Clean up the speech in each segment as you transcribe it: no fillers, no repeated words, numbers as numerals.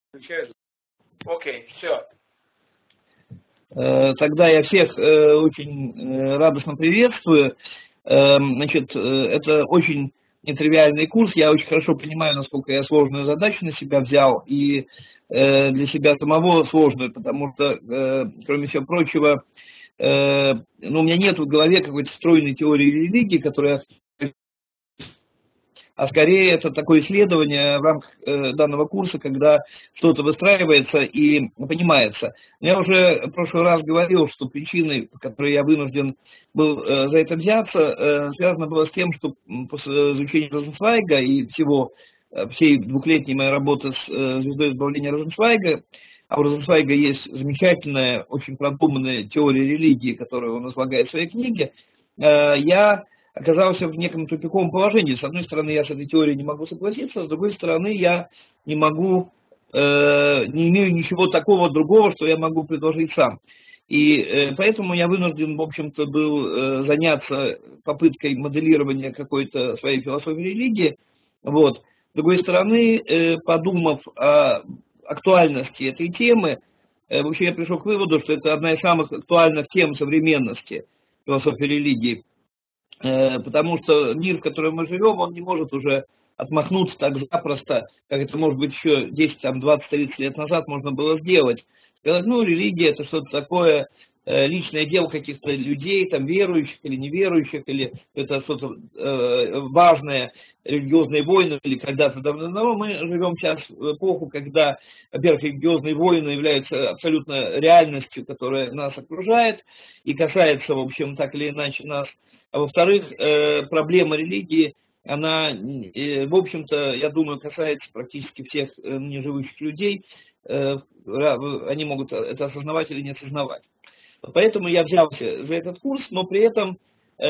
Включаю. Окей, все. Тогда я всех очень радостно приветствую. Значит, это очень нетривиальный курс. Я очень хорошо понимаю, насколько я сложную задачу на себя взял. И для себя самого сложную, потому что, кроме всего прочего, у меня нет в голове какой-то стройной теории религии, которая... А скорее это такое исследование в рамках данного курса, когда что-то выстраивается и понимается. Я уже в прошлый раз говорил, что причиной, по которой я вынужден был за это взяться, связано было с тем, что после изучения Розенцвейга и всей двухлетней моей работы с звездой избавления Розенцвейга, а у Розенцвейга есть замечательная, очень продуманная теория религии, которую он излагает в своей книге, я оказался в неком тупиковом положении. С одной стороны, я с этой теорией не могу согласиться, с другой стороны, я не имею ничего такого другого, что я могу предложить сам. И поэтому я вынужден, в общем-то, был заняться попыткой моделирования какой-то своей философии религии. Вот. С другой стороны, подумав о актуальности этой темы, вообще я пришел к выводу, что это одна из самых актуальных тем современности философии религии. Потому что мир, в котором мы живем, он не может уже отмахнуться так запросто, как это, может быть, еще 10, 20, 30 лет назад можно было сделать. Сказать, религия это что-то такое, личное дело каких-то людей, там, верующих или неверующих, или это что-то важное, религиозные войны, или когда-то давно. Мы живем сейчас в эпоху, когда, во-первых, религиозные войны являются абсолютно реальностью, которая нас окружает и касается, в общем, так или иначе нас. А во-вторых, проблема религии, она, в общем-то, я думаю, касается практически всех неживущих людей. Они могут это осознавать или не осознавать. Поэтому я взялся за этот курс, но при этом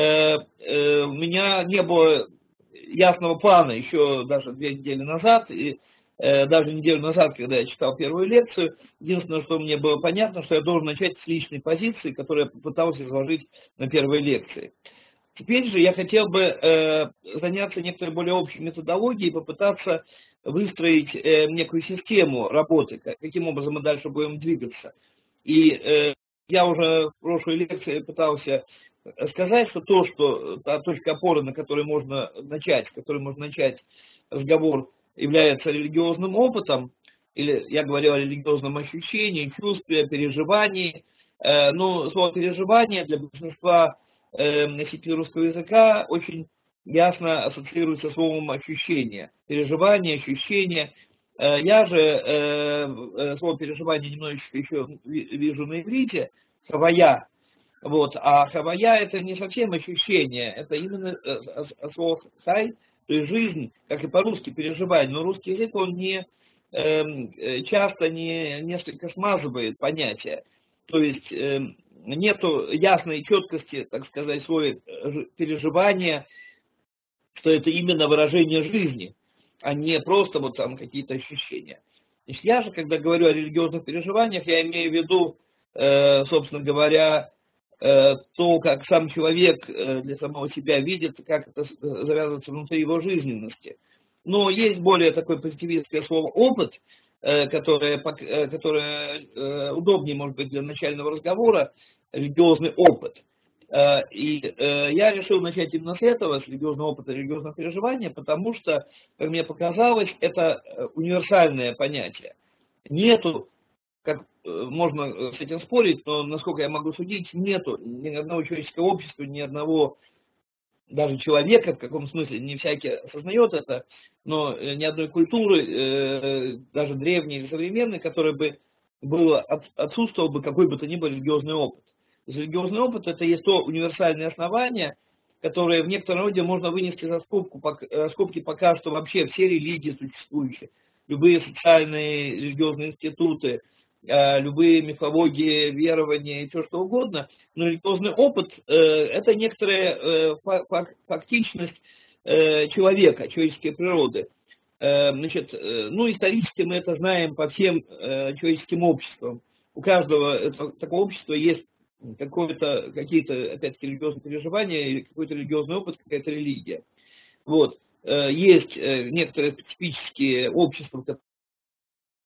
у меня не было ясного плана еще даже 2 недели назад, и даже неделю назад, когда я читал первую лекцию. Единственное, что мне было понятно, что я должен начать с личной позиции, которую я попытался изложить на первой лекции. Теперь же я хотел бы заняться некоторой более общей методологией и попытаться выстроить некую систему работы, каким образом мы дальше будем двигаться. И я уже в прошлой лекции пытался сказать, что та точка опоры, на которой можно начать, с которой можно начать разговор, является религиозным опытом, или я говорил о религиозном ощущении, чувстве, переживании. Но слово «переживание» для большинства носителей русского языка очень ясно ассоциируется с словом ощущение. Переживание, ощущение. Я же слово переживание немножечко еще вижу на иврите, хавая. Вот. А хавая это не совсем ощущение, это именно слово хай, то есть жизнь, как и по-русски переживание. Но русский язык, он часто несколько смазывает понятия. То есть нету ясной четкости, так сказать, слоя переживания, что это именно выражение жизни, а не просто вот там какие-то ощущения. Значит, я же, когда говорю о религиозных переживаниях, я имею в виду, собственно говоря, то, как сам человек для самого себя видит, как это завязывается внутри его жизненности. Но есть более такое позитивистское слово «опыт», которое удобнее, может быть, для начального разговора, религиозный опыт. И я решил начать именно с этого, с религиозного опыта, религиозного переживания, потому что, как мне показалось, это универсальное понятие. Нету, как можно с этим спорить, но, насколько я могу судить, нету ни одного человеческого общества, ни одного даже человека, в каком смысле, не всякий осознает это, но ни одной культуры, даже древней или современной, которой бы отсутствовал бы какой бы то ни был религиозный опыт. Религиозный опыт это есть то универсальное основание, которое в некотором роде можно вынести за скобки пока что вообще все религии существующие, любые социальные религиозные институты, любые мифологии, верования и все что угодно, но религиозный опыт это некоторая фактичность человека, человеческой природы. Значит, исторически мы это знаем по всем человеческим обществам. У каждого такого общества есть какие-то, опять-таки, религиозные переживания, или какой-то религиозный опыт, какая-то религия. Вот. Есть некоторые специфические общества,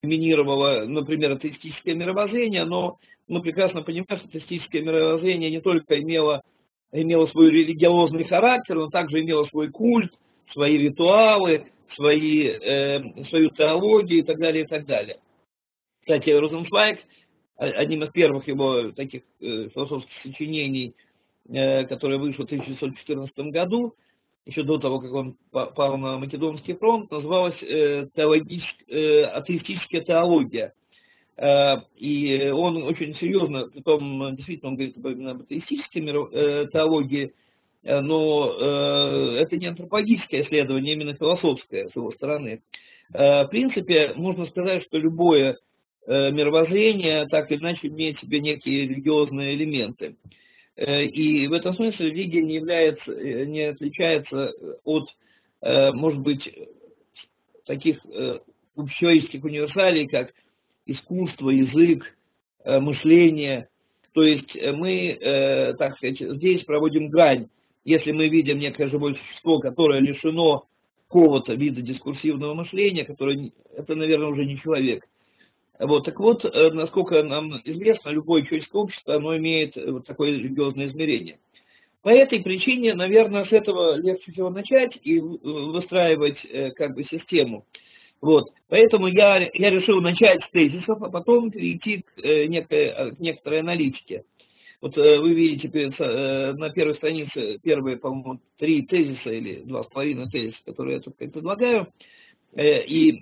доминировало, например, атеистическое мировоззрение, но мы прекрасно понимаем, что атеистическое мировоззрение не только имело свой религиозный характер, но также имело свой культ, свои ритуалы, свою теологию и так далее, и так далее. Кстати, Розенцвейг, одним из первых его таких философских сочинений, которое вышло в 1914 году, еще до того, как он пал на Македонский фронт, называлась атеистическая теология. И он очень серьезно, притом действительно он говорит именно об атеистической теологии, но это не антропологическое исследование, именно философское с его стороны. В принципе, можно сказать, что любое мировоззрение так или иначе имеет в себе некие религиозные элементы. И в этом смысле религия не отличается от, может быть, таких общечеловеческих универсалей, как искусство, язык, мышление. То есть мы, так сказать, здесь проводим грань. Если мы видим некое живое существо, которое лишено какого-то вида дискурсивного мышления, это, наверное, уже не человек. Вот, так вот, насколько нам известно, любое человеческое общество, оно имеет вот такое религиозное измерение. По этой причине, наверное, с этого легче всего начать и выстраивать как бы систему. Вот, поэтому я решил начать с тезисов, а потом перейти к некоторой аналитике. Вот вы видите на первой странице первые, по-моему, 3 тезиса или 2,5 тезиса, которые я тут предлагаю. И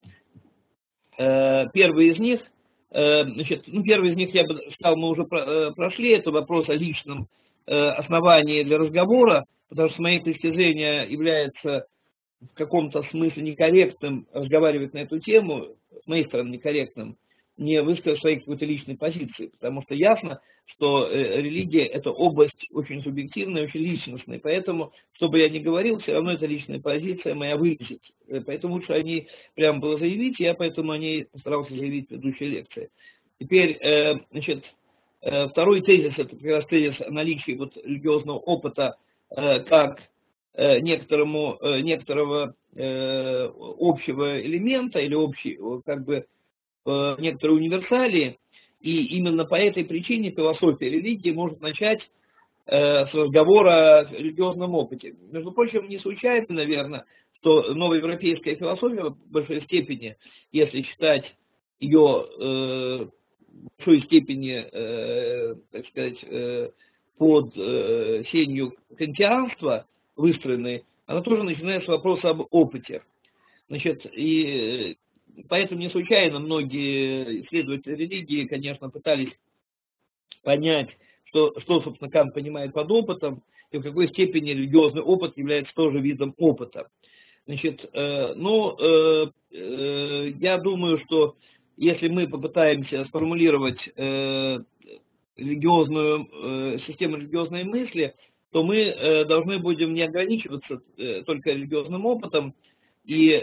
первый из них, я бы сказал, мы уже прошли, это вопрос о личном основании для разговора, потому что с моей точки зрения является в каком-то смысле некорректным разговаривать на эту тему, с моей стороны некорректным, не высказать своей какой-то личной позиции, потому что ясно, что религия – это область очень субъективная, очень личностная, поэтому, что бы я ни говорил, все равно эта личная позиция моя вылезет, поэтому лучше о ней прямо было заявить, я поэтому о ней постарался заявить в предыдущей лекции. Теперь, второй тезис – это как раз тезис о наличии вот религиозного опыта как некоторого общего элемента или некоторые универсалии, и именно по этой причине философия религии может начать с разговора о религиозном опыте. Между прочим, не случайно, наверное, что новоевропейская философия в большой степени, если считать ее в большой степени, так сказать, под сенью кантианства выстроенной, она тоже начинает с вопроса об опыте. Значит, и поэтому не случайно многие исследователи религии, конечно, пытались понять, что собственно, Кант понимает под опытом, и в какой степени религиозный опыт является тоже видом опыта. Значит, я думаю, что если мы попытаемся сформулировать систему религиозной мысли, то мы должны будем не ограничиваться только религиозным опытом и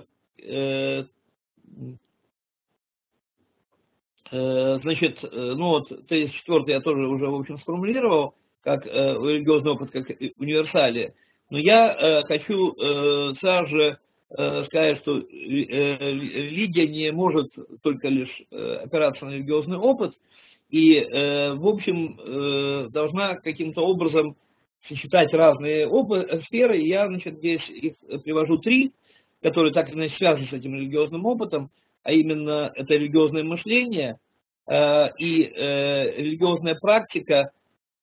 значит, тезис 4 я тоже уже, в общем, сформулировал, как религиозный опыт, как универсалия. Но я хочу сразу же сказать, что религия не может только лишь опираться на религиозный опыт, и, в общем, должна каким-то образом сочетать разные сферы. И я, значит, здесь их привожу 3, которые так или иначе связаны с этим религиозным опытом, а именно это религиозное мышление и религиозная практика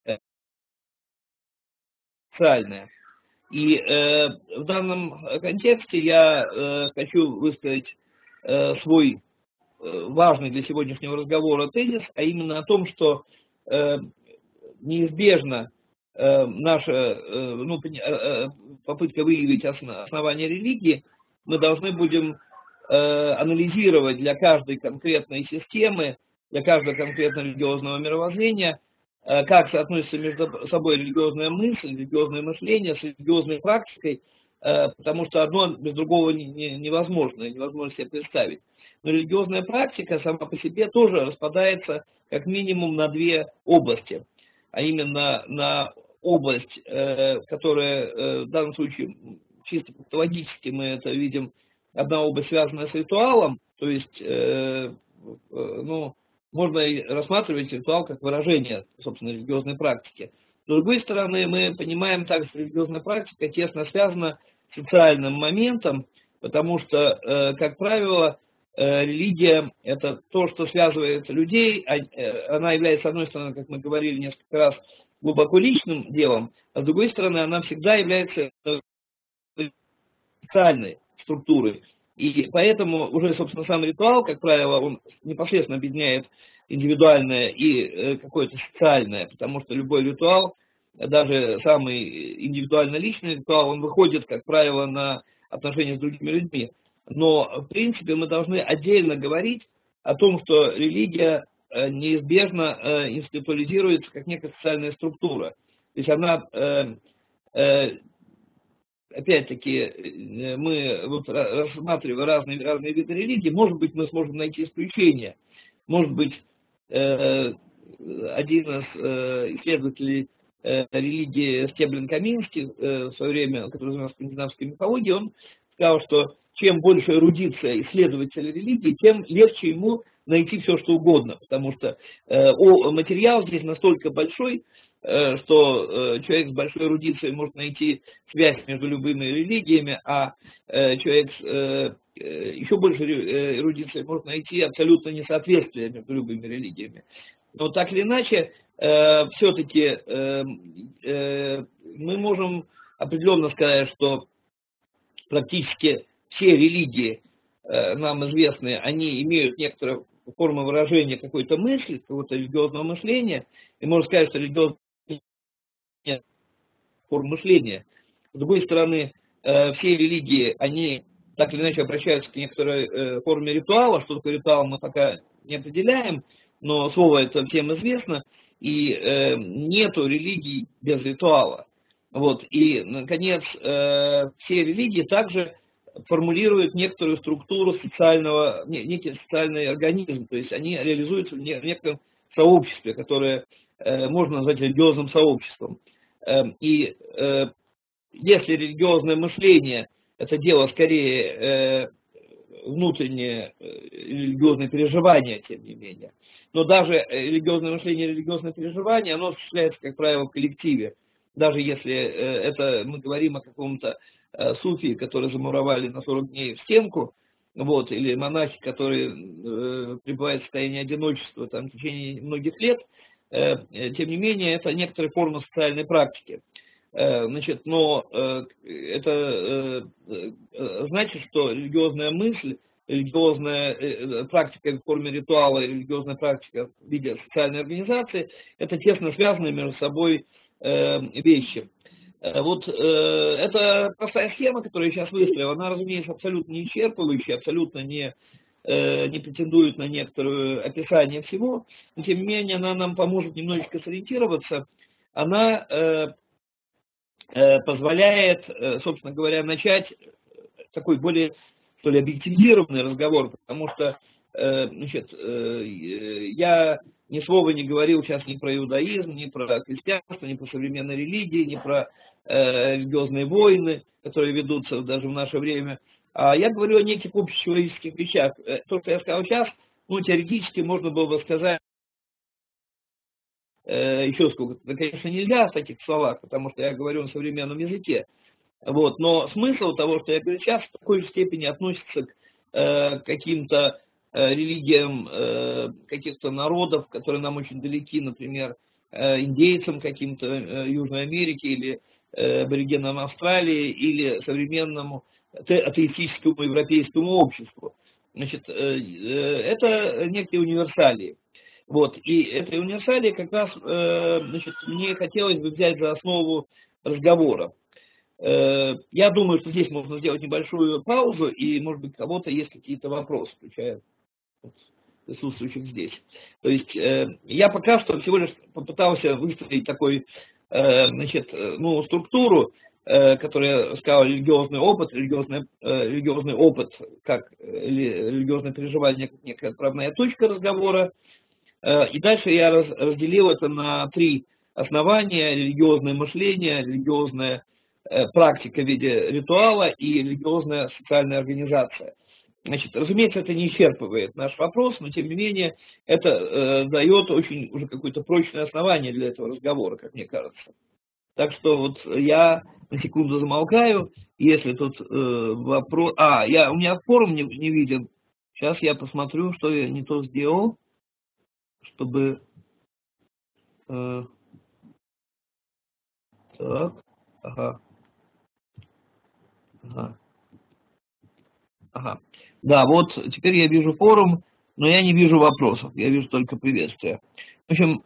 социальная. И в данном контексте я хочу высказать свой важный для сегодняшнего разговора тезис, а именно о том, что неизбежно наша попытка выявить основания религии, мы должны будем анализировать для каждой конкретной системы, для каждого конкретного религиозного мировоззрения, как соотносится между собой религиозная мысль, религиозное мышление с религиозной практикой, потому что одно без другого невозможно себе представить. Но религиозная практика сама по себе тоже распадается как минимум на 2 области, а именно на область, которая в данном случае чисто патологически мы это видим, одна область связанная с ритуалом, То есть, ну, можно и рассматривать ритуал как выражение, собственно, религиозной практики. С другой стороны, мы понимаем также, что религиозная практика тесно связана с социальным моментом, потому что, как правило, религия – это то, что связывает людей. Она является, с одной стороны, как мы говорили несколько раз, глубоко личным делом, а с другой стороны, она всегда является социальной структурой. И поэтому уже, собственно, сам ритуал, как правило, он непосредственно объединяет индивидуальное и какое-то социальное, потому что любой ритуал, даже самый индивидуально личный ритуал, он выходит, как правило, на отношения с другими людьми. Но, в принципе, мы должны отдельно говорить о том, что религия неизбежно институализируется как некая социальная структура. То есть она, опять-таки, мы вот рассматривая разные виды религии, может быть, мы сможем найти исключения. Может быть, один из исследователей религии Стеблин Каминский в свое время, который занимался скандинавской мифологией, он сказал, что чем больше эрудиция исследователя религии, тем легче ему найти все, что угодно, потому что материал здесь настолько большой, что человек с большой эрудицией может найти связь между любыми религиями, а человек с еще больше эрудицией может найти абсолютно несоответствие между любыми религиями. Но так или иначе, все-таки мы можем определенно сказать, что практически все религии, нам известные, они имеют некоторые формы выражения какой-то мысли, какого-то религиозного мышления, и можно сказать, что религиозная форма мышления. С другой стороны, все религии, они так или иначе обращаются к некоторой форме ритуала. Что такое ритуал, мы пока не определяем, но слово это всем известно, и нету религий без ритуала. Вот. И, наконец, все религии также формулируют некоторую структуру социального, некий социальный организм, то есть они реализуются в некотором сообществе, которое можно назвать религиозным сообществом. И если религиозное мышление – это дело скорее внутреннее религиозное переживание, тем не менее, но даже религиозное мышление, религиозное переживание, оно осуществляется, как правило, в коллективе. Даже если это мы говорим о каком-то суфии, которые замуровали на 40 дней в стенку, вот, или монахи, которые пребывают в состоянии одиночества там, в течение многих лет, тем не менее, это некоторая форма социальной практики. Значит, но это значит, что религиозная мысль, религиозная практика в форме ритуала, религиозная практика в виде социальной организации, это тесно связанные между собой вещи. Вот эта простая схема, которую я сейчас выстроил, она, разумеется, абсолютно не исчерпывающая, абсолютно не претендует на некоторое описание всего, но тем не менее она нам поможет немножечко сориентироваться. Она позволяет, собственно говоря, начать такой более, что ли, объективированный разговор, потому что, значит, я ни слова не говорил сейчас ни про иудаизм, ни про христианство, ни про современные религии, ни про религиозные войны, которые ведутся даже в наше время. А я говорю о неких общечеловеческих вещах. То, что я сказал сейчас, ну, теоретически можно было бы сказать еще сколько-то. Да, конечно, нельзя в таких словах, потому что я говорю на современном языке. Вот. Но смысл того, что я говорю сейчас, в такой же степени относится к каким-то религиям каких-то народов, которые нам очень далеки, например, индейцам каким-то Южной Америки или аборигенам Австралии или современному атеистическому европейскому обществу. Значит, это некие универсалии. Вот, и этой универсалии как раз, значит, мне хотелось бы взять за основу разговора. Я думаю, что здесь можно сделать небольшую паузу, и, может быть, у кого-то есть какие-то вопросы, включая присутствующих здесь. То есть, я пока что всего лишь попытался выстроить такой, значит, ну, структуру, которая сказала религиозный опыт, религиозный опыт как религиозное переживание, как некая отправная точка разговора. И дальше я разделил это на три основания: религиозное мышление, религиозная практика в виде ритуала и религиозная социальная организация. Значит, разумеется, это не исчерпывает наш вопрос, но тем не менее это дает очень уже какое-то прочное основание для этого разговора, как мне кажется. Так что вот я на секунду замолкаю, если тут вопрос... у меня форум не виден. Сейчас я посмотрю, что я не то сделал, чтобы... так, ага. Да, вот теперь я вижу форум, но я не вижу вопросов, я вижу только приветствия. В общем,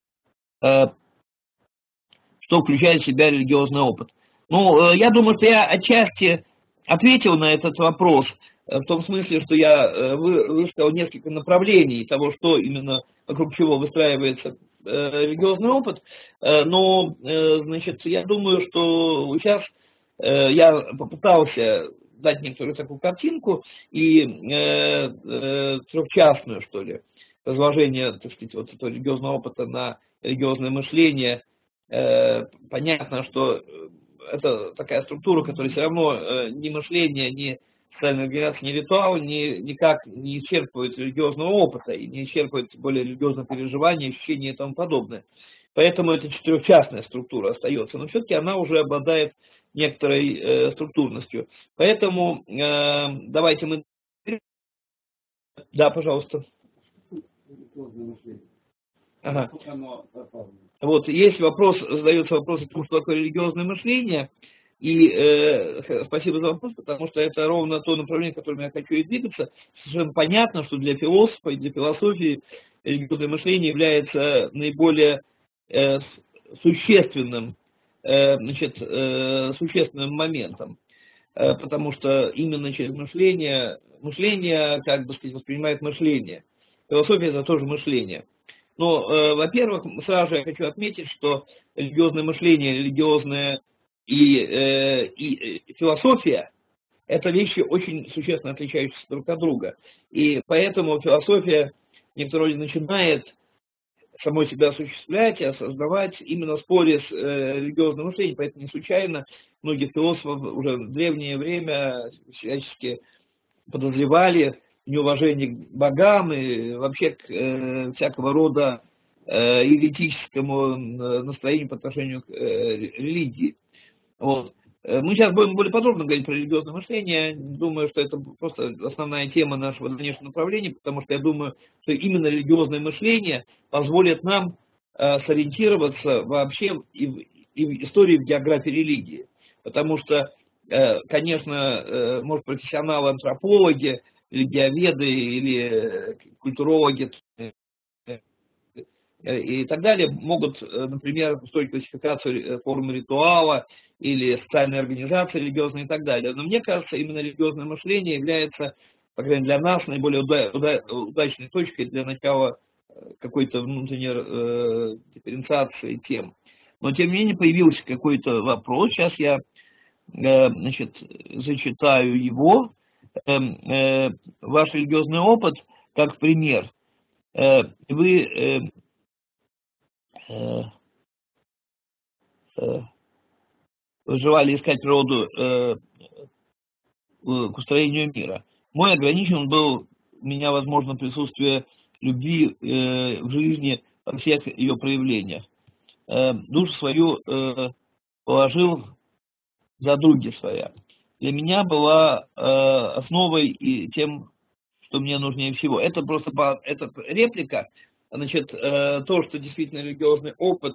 что включает в себя религиозный опыт? Ну, я думаю, что я отчасти ответил на этот вопрос, в том смысле, что я высказал несколько направлений того, что именно вокруг чего выстраивается религиозный опыт, но, значит, я думаю, что сейчас я попытался дать некоторую такую картинку и трехчастную, что ли, разложение, так сказать, вот этого религиозного опыта на религиозное мышление. Понятно, что это такая структура, которая все равно ни мышление, ни социальная организация, ни ритуал никак не исчерпывает религиозного опыта и не исчерпывает более религиозного переживания, ощущения и тому подобное. Поэтому эта четырехчастная структура остается, но все-таки она уже обладает некоторой структурностью. Поэтому давайте мы... Да, пожалуйста. Ага. Вот, есть вопрос, задается вопрос о том, что такое религиозное мышление. И спасибо за вопрос, потому что это ровно то направление, в котором я хочу и двигаться. Совершенно понятно, что для философа и для философии религиозное мышление является наиболее существенным моментом. Потому что именно через мышление как бы сказать, воспринимает мышление. Философия – это тоже мышление. Но, во-первых, сразу же я хочу отметить, что религиозное мышление, религиозное и философия – это вещи очень существенно отличающиеся друг от друга. И поэтому философия в некотором роде начинает самой себя осуществлять и осознавать именно в споре с религиозным мышлением. Поэтому не случайно многие философы уже в древнее время всячески подозревали неуважение к богам и вообще к всякого рода еретическому настроению по отношению к религии. Вот. Мы сейчас будем более подробно говорить про религиозное мышление. Думаю, что это просто основная тема нашего дальнейшего направления, потому что я думаю, что именно религиозное мышление позволит нам сориентироваться вообще и в истории, в географии религии. Потому что, конечно, может, профессионалы-антропологи, религиоведы или культурологи и так далее могут, например, строить классификацию формы ритуала или социальной организации религиозной и так далее. Но мне кажется, именно религиозное мышление является, по крайней мере, для нас наиболее удачной точкой для начала какой-то внутренней дифференциации тем. Но, тем не менее, появился какой-то вопрос. Сейчас я, значит, зачитаю его. Ваш религиозный опыт, как пример. Вы желали искать природу к устроению мира. Мой ограничен был, у меня, возможно, присутствие любви в жизни во всех ее проявлениях. Душу свою положил за други своя. Для меня была основой и тем, что мне нужнее всего. Это просто это реплика. Значит, то, что действительно религиозный опыт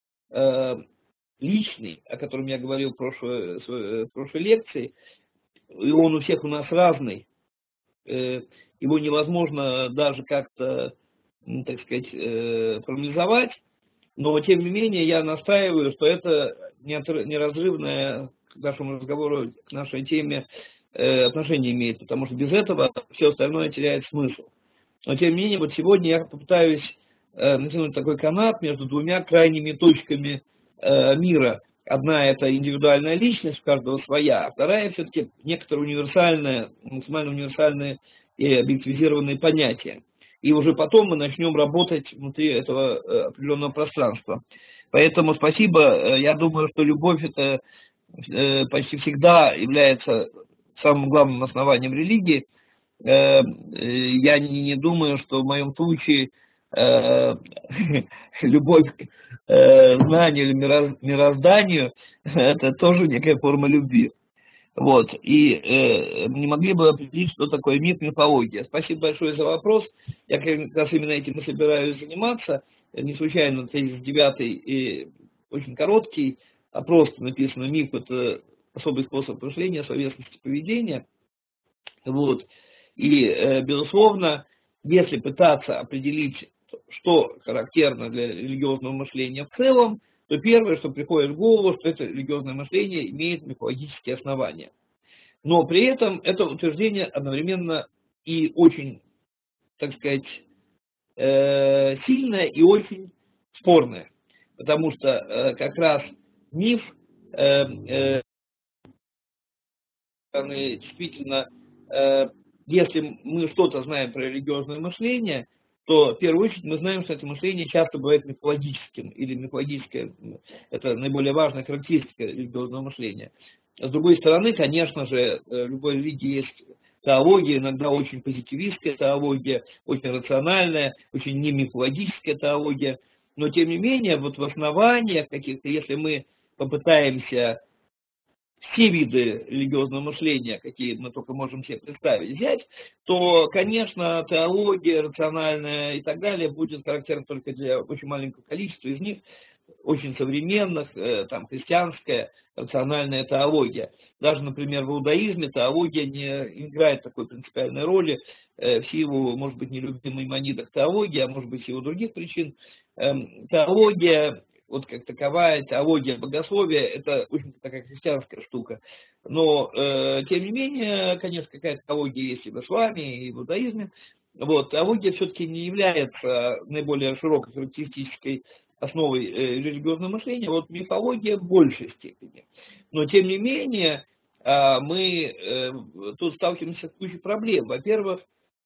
личный, о котором я говорил в прошлой лекции, и он у всех у нас разный. Его невозможно даже как-то, так сказать, формализовать, но тем не менее я настаиваю, что это неразрывное к нашему разговору, к нашей теме отношение имеет, потому что без этого все остальное теряет смысл. Но тем не менее, вот сегодня я попытаюсь натянуть такой канат между двумя крайними точками мира. Одна – это индивидуальная личность, у каждого своя, а вторая – все-таки некоторые универсальные, максимально универсальные и объективизированные понятия. И уже потом мы начнем работать внутри этого определенного пространства. Поэтому спасибо. Я думаю, что любовь – это почти всегда является самым главным основанием религии. я не думаю, что в моем случае любовь к знанию или мирозданию – это тоже некая форма любви. Вот. И не могли бы определить, что такое миф, мифология. Спасибо большое за вопрос. Я как раз именно этим и собираюсь заниматься. Не случайно тезис 9 и очень короткий, а просто написано: миф – это особый способ мышления, словесности поведения. Вот. И, безусловно, если пытаться определить, что характерно для религиозного мышления в целом, то первое, что приходит в голову, что это религиозное мышление имеет мифологические основания. Но при этом это утверждение одновременно и очень, так сказать, сильное и очень спорное. Потому что как раз миф действительно, если мы что-то знаем про религиозное мышление, то в первую очередь мы знаем, что это мышление часто бывает мифологическим, или мифологическое, это наиболее важная характеристика религиозного мышления. С другой стороны, конечно же, в любой религии есть теология, иногда очень позитивистская теология, очень рациональная, очень не мифологическая теология, но тем не менее, вот в основаниях каких-то, если мы попытаемся все виды религиозного мышления, какие мы только можем себе представить, взять, то, конечно, теология рациональная и так далее будет характерна только для очень маленького количества из них, очень современных, там, христианская рациональная теология. Даже, например, в иудаизме теология не играет такой принципиальной роли в силу, может быть, нелюбимой Маймонидом теологии, а может быть, в силу других причин. Теология, вот как таковая, теология богословия, это очень такая христианская штука. Но, тем не менее, конечно, какая-то теология есть и в исламе, и в иудаизме. Вот, теология все-таки не является наиболее широкой характеристической основой религиозного мышления, вот мифология в большей степени. Но, тем не менее, мы тут сталкиваемся с кучей проблем. Во-первых,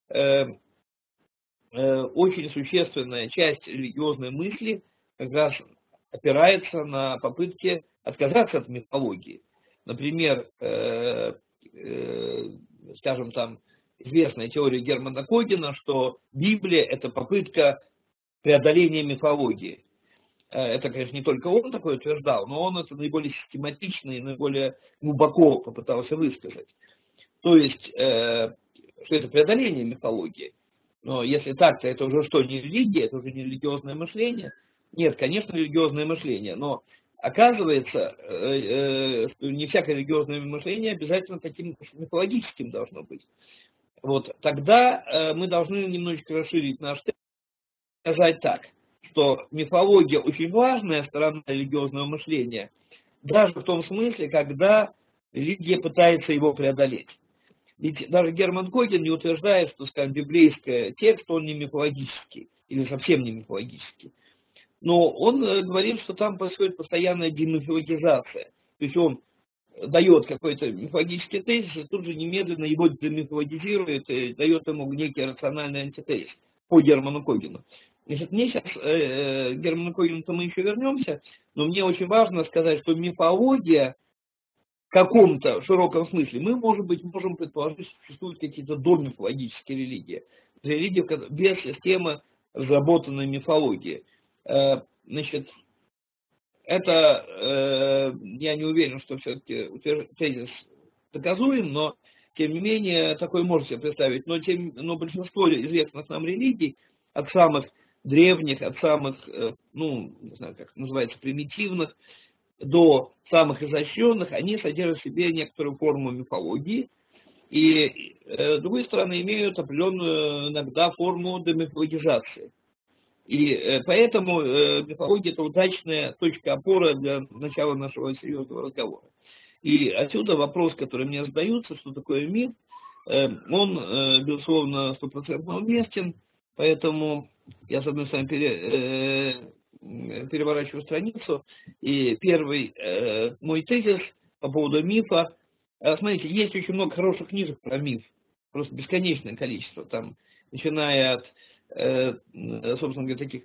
очень существенная часть религиозной мысли как раз опирается на попытки отказаться от мифологии. Например, скажем, там известная теория Германа Когена, что Библия – это попытка преодоления мифологии. Это, конечно, не только он такое утверждал, но он это наиболее систематично и наиболее глубоко попытался высказать. То есть, что это преодоление мифологии. Но если так, то это уже что, не религия, это уже не религиозное мышление? Нет, конечно, религиозное мышление, но оказывается, что не всякое религиозное мышление обязательно таким мифологическим должно быть. Вот тогда мы должны немножечко расширить наш текст и сказать так, что мифология очень важная сторона религиозного мышления, даже в том смысле, когда религия пытается его преодолеть. Ведь даже Герман Коген не утверждает, что, скажем, библейский текст, он не мифологический, или совсем не мифологический. Но он говорит, что там происходит постоянная демифологизация. То есть он дает какой-то мифологический тезис, и тут же немедленно его демифологизирует и дает ему некий рациональный антитезис по Герману Когену. Значит, мне сейчас, Герману Когену-то мы еще вернемся, но мне очень важно сказать, что мифология в каком-то широком смысле, мы, может быть, можем предположить, что существуют какие-то домифологические религии. Религии без системы разработанной мифологии. Значит, это, я не уверен, что все-таки тезис доказуем, но, тем не менее, такое можно себе представить. Но большинство известных нам религий, от самых древних, от самых, ну, не знаю, как называется, примитивных, до самых изощренных, они содержат в себе некоторую форму мифологии, и, с другой стороны, имеют определенную иногда форму демифологизации. И поэтому мифология – это удачная точка опоры для начала нашего серьезного разговора. И отсюда вопрос, который мне задаются, что такое миф, он, безусловно, стопроцентно уместен, поэтому я, с одной стороны, переворачиваю страницу, и первый мой тезис по поводу мифа. Смотрите, есть очень много хороших книжек про миф, просто бесконечное количество, там, начиная от, собственно говоря, таких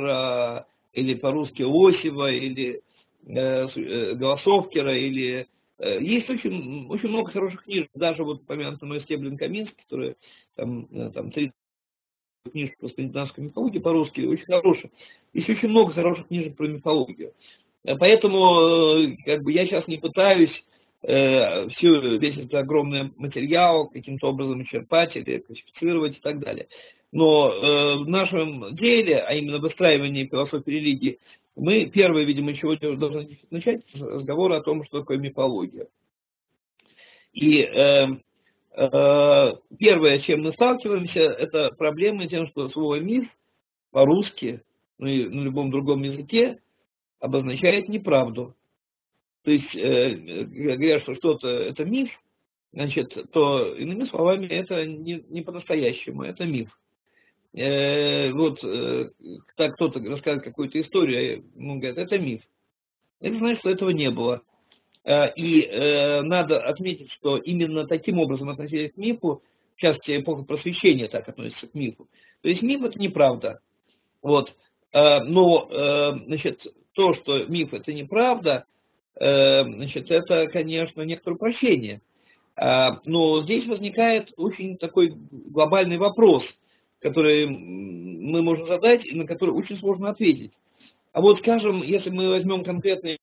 Кассирера, или по-русски Лосева, или Голосовкера, или Есть очень много хороших книжек, даже вот упомянутый мой Стеблин Каминский, который там 30 книжек по скандинавской мифологии по-русски, очень хорошие. Есть очень много хороших книжек про мифологию. Поэтому как бы я сейчас не пытаюсь весь этот огромный материал каким-то образом черпать или классифицировать и так далее. Но в нашем деле, а именно выстраивании философии религии, мы первое, видимо, сегодня должны начать с разговора о том, что такое мифология. И первое, с чем мы сталкиваемся, это проблема тем, что слово «миф» по-русски, ну и на любом другом языке, обозначает неправду. То есть, говорят, что что-то это миф, значит, то, иными словами, это не по-настоящему, это миф. Вот, так кто-то рассказывает какую-то историю, ему говорят, это миф. Это значит, что этого не было. И надо отметить, что именно таким образом относились к мифу, в частности, эпоха просвещения так относится к мифу. То есть миф это неправда. Вот. Но, значит, то, что миф это неправда, значит, это, конечно, некоторое упрощение. Но здесь возникает очень такой глобальный вопрос, который мы можем задать и на который очень сложно ответить. А вот, скажем, если мы возьмем конкретные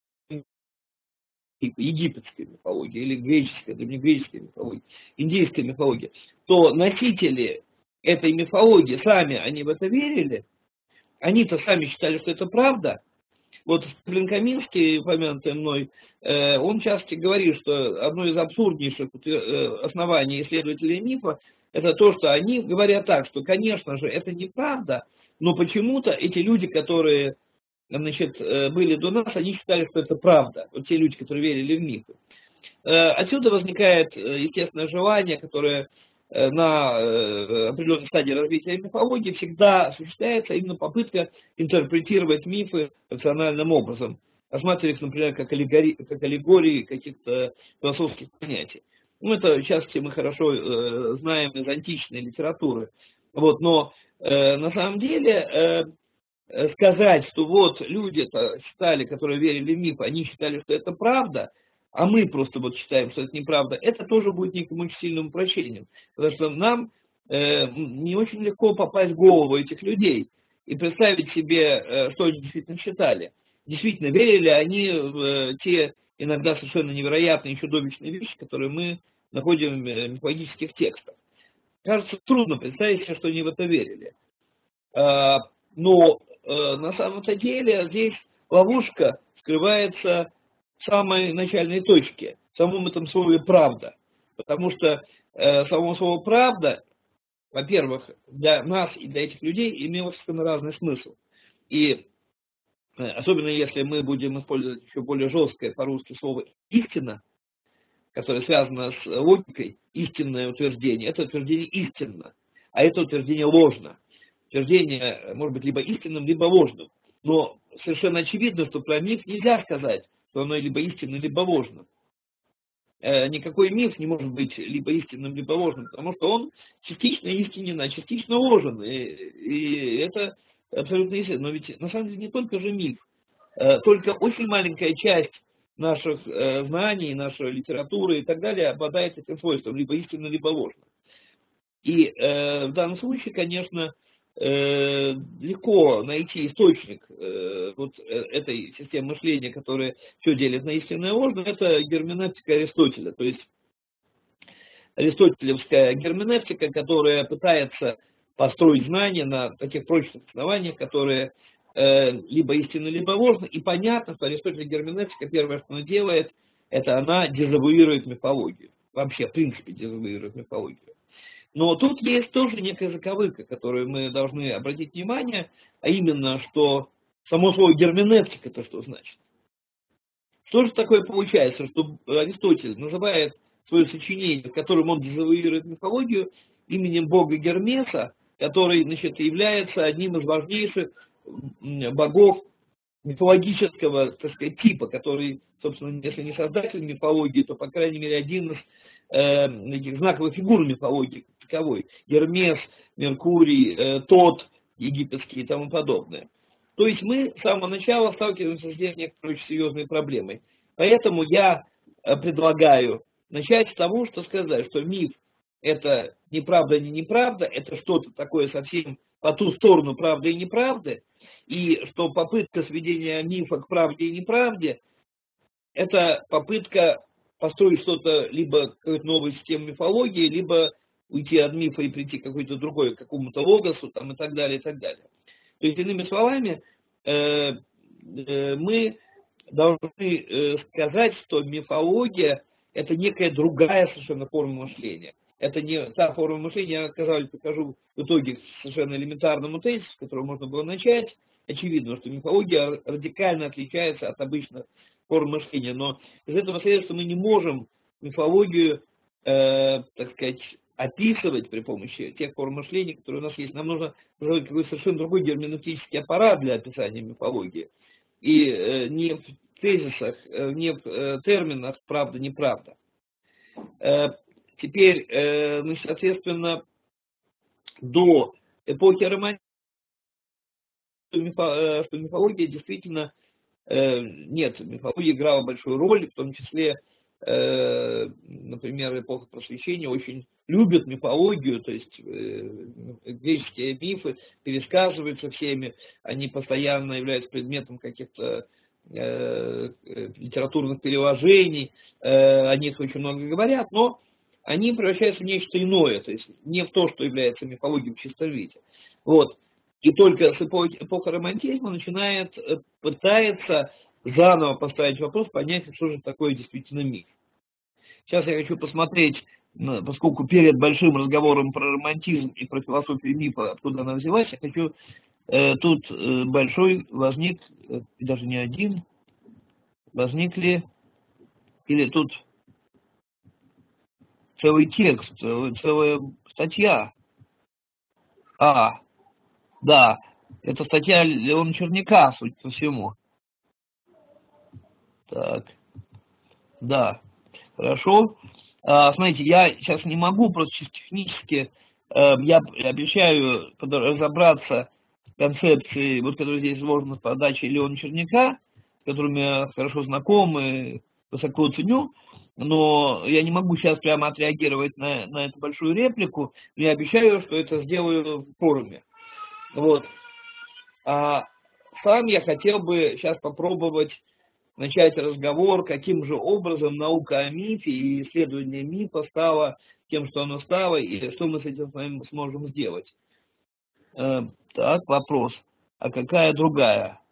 египетская мифология или греческая, древнегреческая мифология, индийская мифология, то носители этой мифологии, сами они в это верили, они-то сами считали, что это правда. Вот Стеблин Каминский, упомянутый мной, он часто говорит, что одно из абсурднейших оснований исследователей мифа, это то, что они говорят так, что, конечно же, это неправда, но почему-то эти люди, которые, значит, были до нас, они считали, что это правда. Вот те люди, которые верили в мифы. Отсюда возникает, естественно, желание, которое на определенной стадии развития мифологии всегда осуществляется, именно попытка интерпретировать мифы рациональным образом, рассматривая их, например, как аллегории каких-то философских понятий. Ну, это, в частности, мы хорошо знаем из античной литературы. Вот, но на самом деле сказать, что вот люди-то считали, которые верили в миф, они считали, что это правда, а мы просто вот считаем, что это неправда, это тоже будет неким очень сильным упрощением. Потому что нам не очень легко попасть в голову этих людей и представить себе, что они действительно считали. Действительно, верили они в те иногда совершенно невероятные, чудовищные вещи, которые мы находим в мифологических текстах. Кажется, трудно представить себе, что они в это верили. Но на самом-то деле здесь ловушка скрывается в самой начальной точке, в самом этом слове «правда». Потому что само слово «правда», во-первых, для нас и для этих людей имело совершенно разный смысл. И особенно если мы будем использовать еще более жесткое по-русски слово «истина», которое связано с логикой, истинное утверждение, это утверждение истинно, а это утверждение ложно. Утверждение может быть либо истинным, либо ложным. Но совершенно очевидно, что про миф нельзя сказать, что оно либо истинно, либо ложно. Никакой миф не может быть либо истинным, либо ложным, потому что он частично истинен, а частично ложен. И это абсолютно естественно. Но ведь на самом деле не только же миф, только очень маленькая часть наших знаний, нашей литературы и так далее обладает этим свойством, либо истинно, либо ложно. И в данном случае, конечно, легко найти источник вот этой системы мышления, которая все делит на истинное и ложное, это герменевтика Аристотеля. То есть аристотелевская герменевтика, которая пытается построить знания на таких прочных основаниях, которые либо истинно, либо ложно. И понятно, что Аристотель герменевтика первое, что она делает, это она дезавуирует мифологию. Вообще, в принципе, дезавуирует мифологию. Но тут есть тоже некая заковыка, которую мы должны обратить внимание, а именно, что само слово герменевтика, это что значит? Что же такое получается, что Аристотель называет свое сочинение, в котором он дезавуирует мифологию, именем бога Гермеса, который, значит, является одним из важнейших богов мифологического, так сказать, типа, который, собственно, если не создатель мифологии, то, по крайней мере, один из таких знаковых фигур мифологии таковой. Гермес, Меркурий, Тот египетский и тому подобное. То есть мы с самого начала сталкиваемся здесь с некоторой очень серьезной проблемой. Поэтому я предлагаю начать с того, что сказать, что миф – это неправда, не неправда, это что-то такое совсем по ту сторону правды и неправды, и что попытка сведения мифа к правде и неправде – это попытка построить что-то, либо какую-то новую систему мифологии, либо уйти от мифа и прийти к какой-то другой, к какому-то логосу там, и так далее, и так далее. То есть, иными словами, мы должны сказать, что мифология – это некая другая совершенно форма мышления. Это не та форма мышления, я, казалось, покажу в итоге совершенно элементарному тезису, с которого можно было начать. Очевидно, что мифология радикально отличается от обычных форм мышления, но из этого следует, что мы не можем мифологию, так сказать, описывать при помощи тех форм мышления, которые у нас есть. Нам нужно какой-то совершенно другой герменевтический аппарат для описания мифологии. И не в тезисах, не в терминах правда-неправда. Теперь, значит, соответственно, до эпохи романтизма, что мифология действительно, нет, мифология играла большую роль, в том числе, например, эпоха Просвещения очень любит мифологию, то есть греческие мифы пересказываются всеми, они постоянно являются предметом каких-то литературных переложений, о них очень много говорят, но они превращаются в нечто иное, то есть не в то, что является мифологией в чистом виде. Вот. И только с эпохи романтизма пытается заново поставить вопрос, понять, что же такое действительно миф. Сейчас я хочу посмотреть, поскольку перед большим разговором про романтизм и про философию мифа, откуда она взялась, я хочу, тут большой возник, даже не один, возникли, или тут целый текст, целая статья. Да, это статья Леона Черняка, судя по всему. Так, да, хорошо. Смотрите, я сейчас не могу просто чисто технически, я обещаю разобраться в концепции, вот которая здесь изложена в подаче Леона Черняка, с которым я хорошо знаком и высоко ценю, но я не могу сейчас прямо отреагировать на эту большую реплику, но я обещаю, что это сделаю в форуме. Вот. А сам я хотел бы сейчас попробовать начать разговор, каким же образом наука о мифе и исследование мифа стало тем, что оно стало, и что мы с этим с вами сможем сделать. Так, вопрос. А какая другая?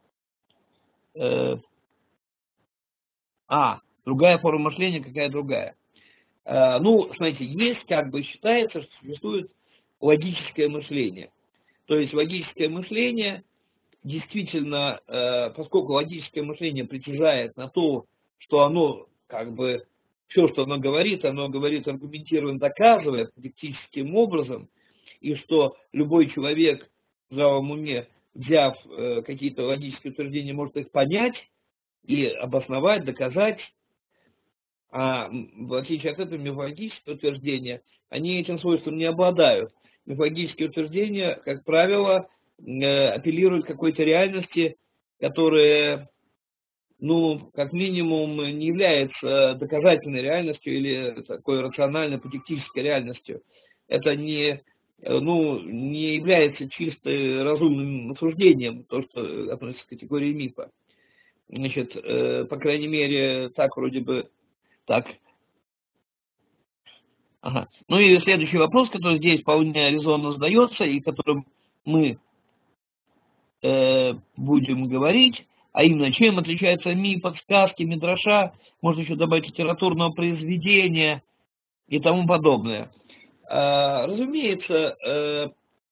Другая форма мышления, какая другая? Ну, смотрите, есть, как бы считается, что существует логическое мышление. То есть логическое мышление действительно, поскольку логическое мышление притязает на то, что оно, как бы, все, что оно говорит аргументированно, доказывает дидактическим образом, и что любой человек в здравом уме, взяв какие-то логические утверждения, может их понять и обосновать, доказать, а в отличие от этого мифологические утверждения, они этим свойством не обладают. Мифологические утверждения, как правило, апеллируют к какой-то реальности, которая, ну, как минимум, не является доказательной реальностью или такой рационально-подиктической реальностью. Это не является чисто разумным суждением, то, что относится к категории мифа. Значит, по крайней мере, так вроде бы, так. Ага. Ну и следующий вопрос, который здесь вполне резонно задается, и которым мы будем говорить, а именно, чем отличается миф от сказки, мидраша, можно еще добавить литературного произведения и тому подобное. Разумеется,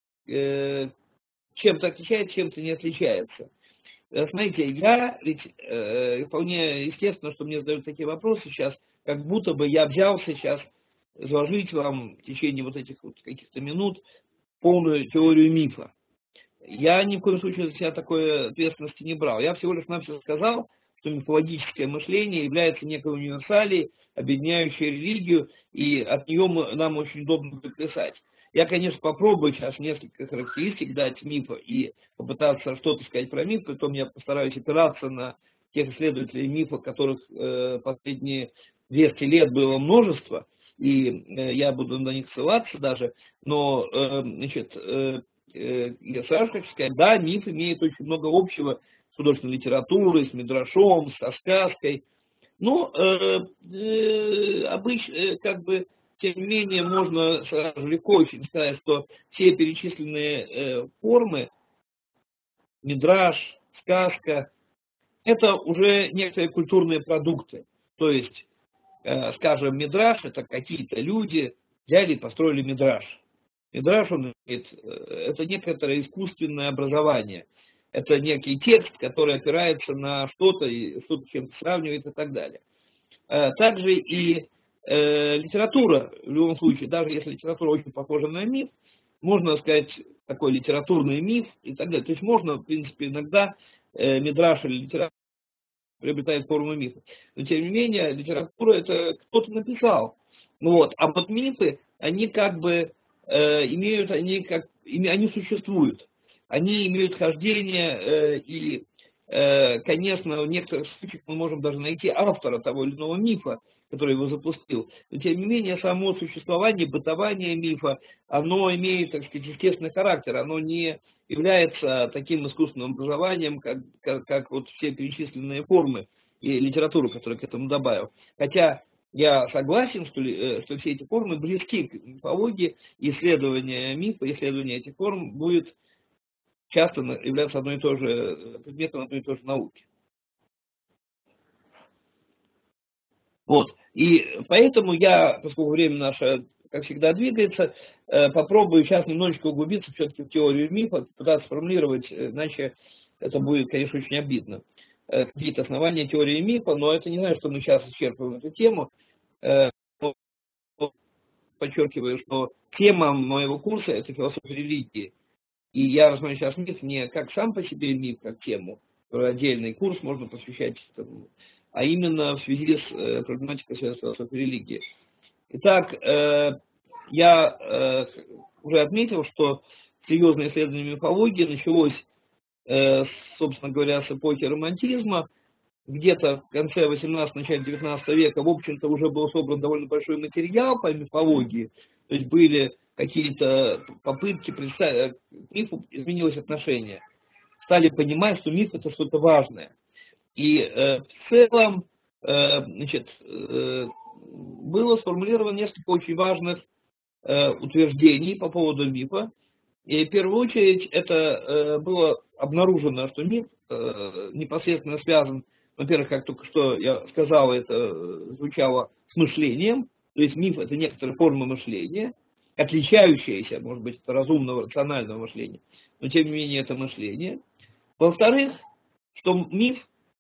чем-то отличается, чем-то не отличается. Смотрите, ведь вполне естественно, что мне задают такие вопросы сейчас, как будто бы я взялся сейчас изложить вам в течение вот этих вот каких-то минут полную теорию мифа. Я ни в коем случае за себя такой ответственности не брал. Я всего лишь навсего сказал, что мифологическое мышление является некой универсалией, объединяющей религию, и от нее нам очень удобно писать. Я, конечно, попробую сейчас несколько характеристик дать мифа и попытаться что-то сказать про миф, потом я постараюсь опираться на тех исследователей мифов, которых последние 200 лет было множество, и я буду на них ссылаться даже, но, значит, я сразу хочу сказать, да, миф имеет очень много общего с художественной литературой, с мидрашом, со сказкой, но обычно, как бы, тем не менее, можно сразу легко очень сказать, что все перечисленные формы, мидраш, сказка, это уже некоторые культурные продукты. То есть, скажем, мидраш — это какие-то люди взяли и построили мидраш. Мидраш, это некоторое искусственное образование. Это некий текст, который опирается на что-то, и что-то с чем-то сравнивает и так далее. Также и литература, в любом случае, даже если литература очень похожа на миф, можно сказать, такой литературный миф и так далее. То есть можно, в принципе, иногда мидраш или литература приобретает форму мифа. Но, тем не менее, литература — это кто-то написал. Вот. А вот мифы, они как бы имеют, они существуют. Они имеют хождение, и, конечно, в некоторых случаях мы можем даже найти автора того или иного мифа, который его запустил. Но, тем не менее, само существование, бытование мифа, оно имеет, так сказать, естественный характер, оно не является таким искусственным образованием, как вот все перечисленные формы и литературу, которую к этому добавил. Хотя я согласен, что все эти формы близки к мифологии, исследование мифа, исследование этих форм будет часто являться одной и той же предметом одной и той же науки. Вот. И поэтому я, поскольку время наше, как всегда, двигается, попробую сейчас немножечко углубиться все-таки в теорию мифа, пытаться сформулировать, иначе это будет, конечно, очень обидно. Какие-то основания теории мифа, но это не значит, что мы сейчас исчерпываем эту тему. Подчеркиваю, что тема моего курса — это философия религии. И я рассмотрю сейчас миф не как сам по себе миф, как тему, отдельный курс можно посвящать этому, а именно в связи с проблематикой философии религии. Итак, я уже отметил, что серьезное исследование мифологии началось, собственно говоря, с эпохи романтизма. Где-то в конце 18-го, начале 19 века, в общем-то, уже был собран довольно большой материал по мифологии, то есть были какие-то попытки представить, к мифу изменилось отношение. Стали понимать, что миф — это что-то важное. И в целом, значит, было сформулировано несколько очень важных утверждений по поводу мифа. И в первую очередь это было обнаружено, что миф непосредственно связан, во-первых, как только что я сказал, это звучало с мышлением, то есть миф — это некоторая форма мышления, отличающаяся, может быть, от разумного, рационального мышления, но тем не менее это мышление. Во-вторых, что миф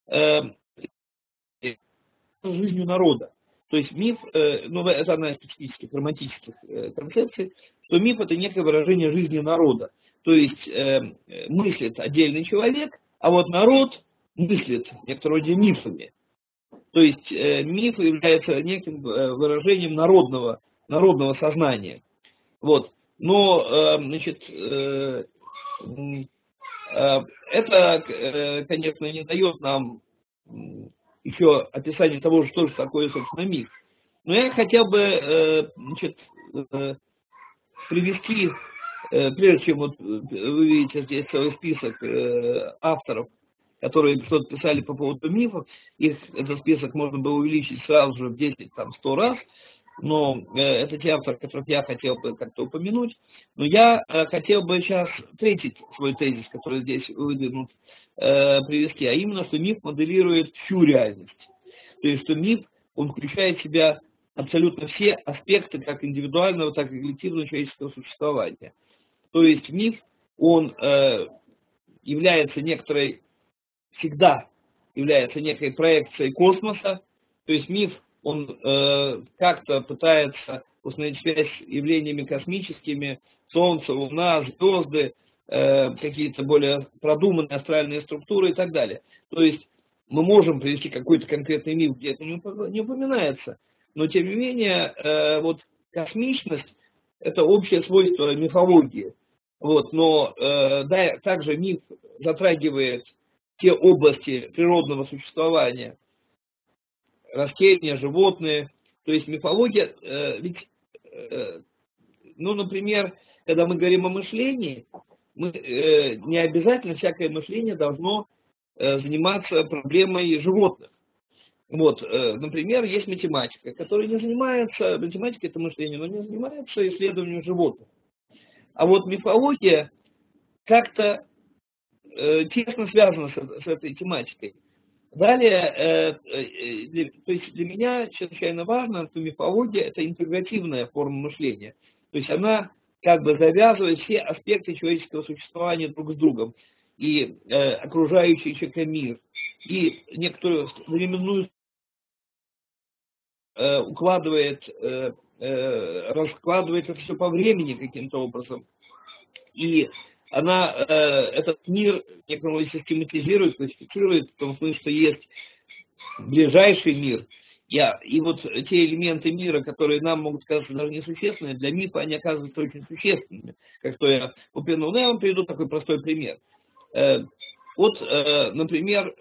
жизнью народа. То есть миф, ну это одна из специфических романтических концепций, что миф — это некое выражение жизни народа. То есть мыслит отдельный человек, а вот народ мыслит в некотором роде мифами. То есть миф является неким выражением народного сознания. Вот. Но, значит, это, конечно, не дает нам еще описание того, что же такое, собственно, миф. Но я хотел бы, значит, привести, прежде чем вот вы видите здесь целый список авторов, которые что-то писали по поводу мифов, этот список можно было увеличить сразу же в 10-100 раз, но это те авторы, которых я хотел бы как-то упомянуть. Но я хотел бы сейчас третий свой тезис, который здесь выдвинут, привести, а именно, что миф моделирует всю реальность. То есть, что миф, он включает в себя абсолютно все аспекты как индивидуального, так и коллективного человеческого существования. То есть миф, он является некоторой, всегда является некой проекцией космоса. То есть миф, он как-то пытается установить связь с явлениями космическими, Солнце, Луна, звезды, какие-то более продуманные астральные структуры и так далее. То есть мы можем привести какой-то конкретный миф, где это не упоминается, но тем не менее вот космичность — это общее свойство мифологии. Вот, но да, также миф затрагивает те области природного существования, растения, животные. То есть мифология, ну, например, когда мы говорим о мышлении, не обязательно всякое мышление должно заниматься проблемой животных. Вот, например, есть математика, которая не занимается, математика это мышление, но не занимается исследованием животных. А вот мифология как-то тесно связана с этой тематикой. Далее, то есть для меня чрезвычайно важно, что мифология это интегративная форма мышления. То есть она как бы завязывает все аспекты человеческого существования друг с другом. И окружающий человека мир, и некоторую временную укладывает, раскладывает это все по времени каким-то образом. И она этот мир некоторую систематизирует, классифицирует, в том смысле, что есть ближайший мир. И вот те элементы мира, которые нам могут казаться даже несущественными, для мифа они оказываются очень существенными. Как то я упомянул. Но я вам приведу такой простой пример. Вот, например,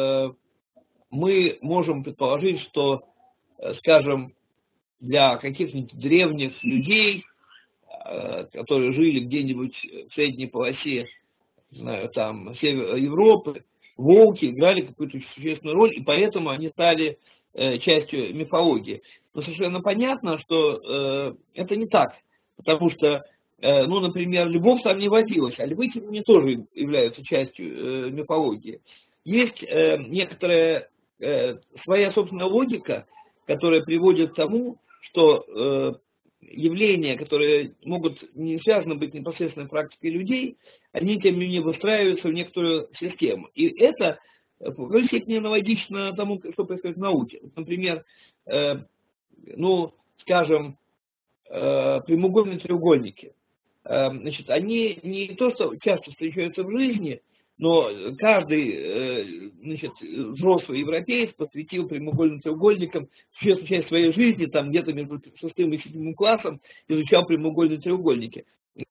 мы можем предположить, что, скажем, для каких-нибудь древних людей, которые жили где-нибудь в средней полосе, не знаю, там, севера Европы, волки играли какую-то очень существенную роль, и поэтому они стали частью мифологии. Но совершенно понятно, что это не так, потому что, ну, например, львов там не водилось, а львы, тем не менее, тоже являются частью мифологии. Есть некоторая своя собственная логика, которая приводит к тому, что явления, которые могут не связаны быть непосредственной практикой людей, они, тем не менее, выстраиваются в некоторую систему. И это в какой степени аналогично тому, что происходит в науке. Например, ну, скажем, прямоугольные треугольники. Значит, они не то, что часто встречаются в жизни, но каждый, значит, взрослый европеец посвятил прямоугольным треугольникам существенную часть своей жизни, там где-то между 6 и 7 классом изучал прямоугольные треугольники.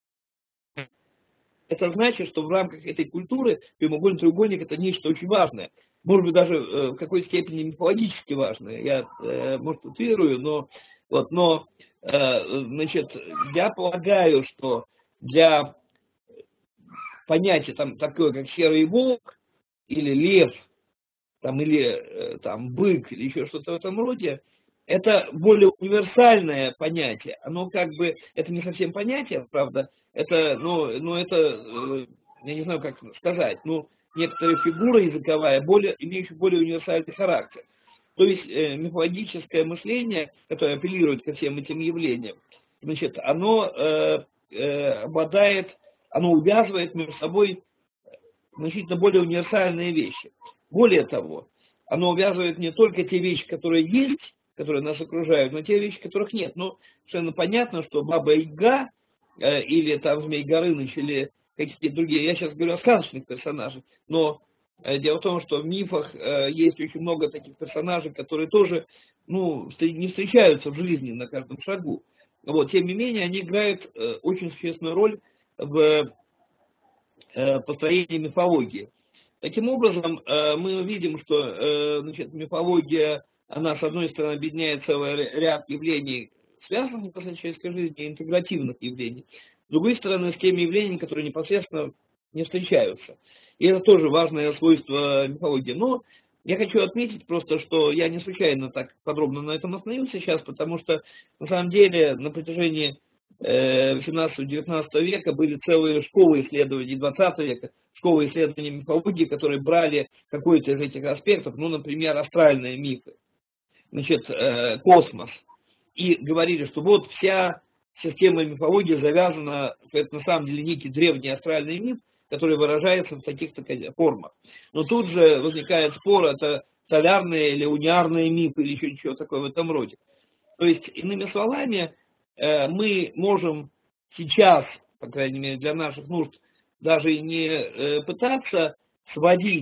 Это значит, что в рамках этой культуры прямоугольный треугольник это нечто очень важное. Может быть, даже в какой-то степени мифологически важное. Я, может, утрирую, но значит, я полагаю, что для понятия там такое, как серый волк, или лев, там, или там, бык, или еще что-то в этом роде, это более универсальное понятие. Оно как бы, это не совсем понятие, правда, это, ну это, я не знаю, как сказать, некоторая фигура языковая, имеющая более универсальный характер. То есть мифологическое мышление, которое апеллирует ко всем этим явлениям, значит, оно обладает, оно увязывает между собой значительно более универсальные вещи. Более того, оно увязывает не только те вещи, которые есть, которые нас окружают, но те вещи, которых нет. Ну, совершенно понятно, что Баба Яга или там Змей Горыныч или какие-то другие, я сейчас говорю о сказочных персонажах, но дело в том, что в мифах есть очень много таких персонажей, которые тоже, ну, не встречаются в жизни на каждом шагу. Вот, тем не менее, они играют очень существенную роль в построении мифологии. Таким образом, мы видим, что значит, мифология, она, с одной стороны, объединяет целый ряд явлений, связанных непосредственно с человеческой жизнью, интегративных явлений. С другой стороны, с теми явлениями, которые непосредственно не встречаются. И это тоже важное свойство мифологии. Но я хочу отметить просто, что я не случайно так подробно на этом остановился сейчас, потому что, на самом деле, на протяжении 18-19 века были целые школы исследований, 20 века, школы исследований мифологии, которые брали какой-то из этих аспектов, ну, например, астральные мифы, значит, космос, и говорили, что вот вся система мифологии завязана, это на самом деле некий древний астральный миф, который выражается в таких-то формах. Но тут же возникает спор, это солярные или униарные мифы, или еще ничего такое в этом роде. То есть, иными словами, мы можем сейчас, по крайней мере для наших нужд, даже не пытаться сводить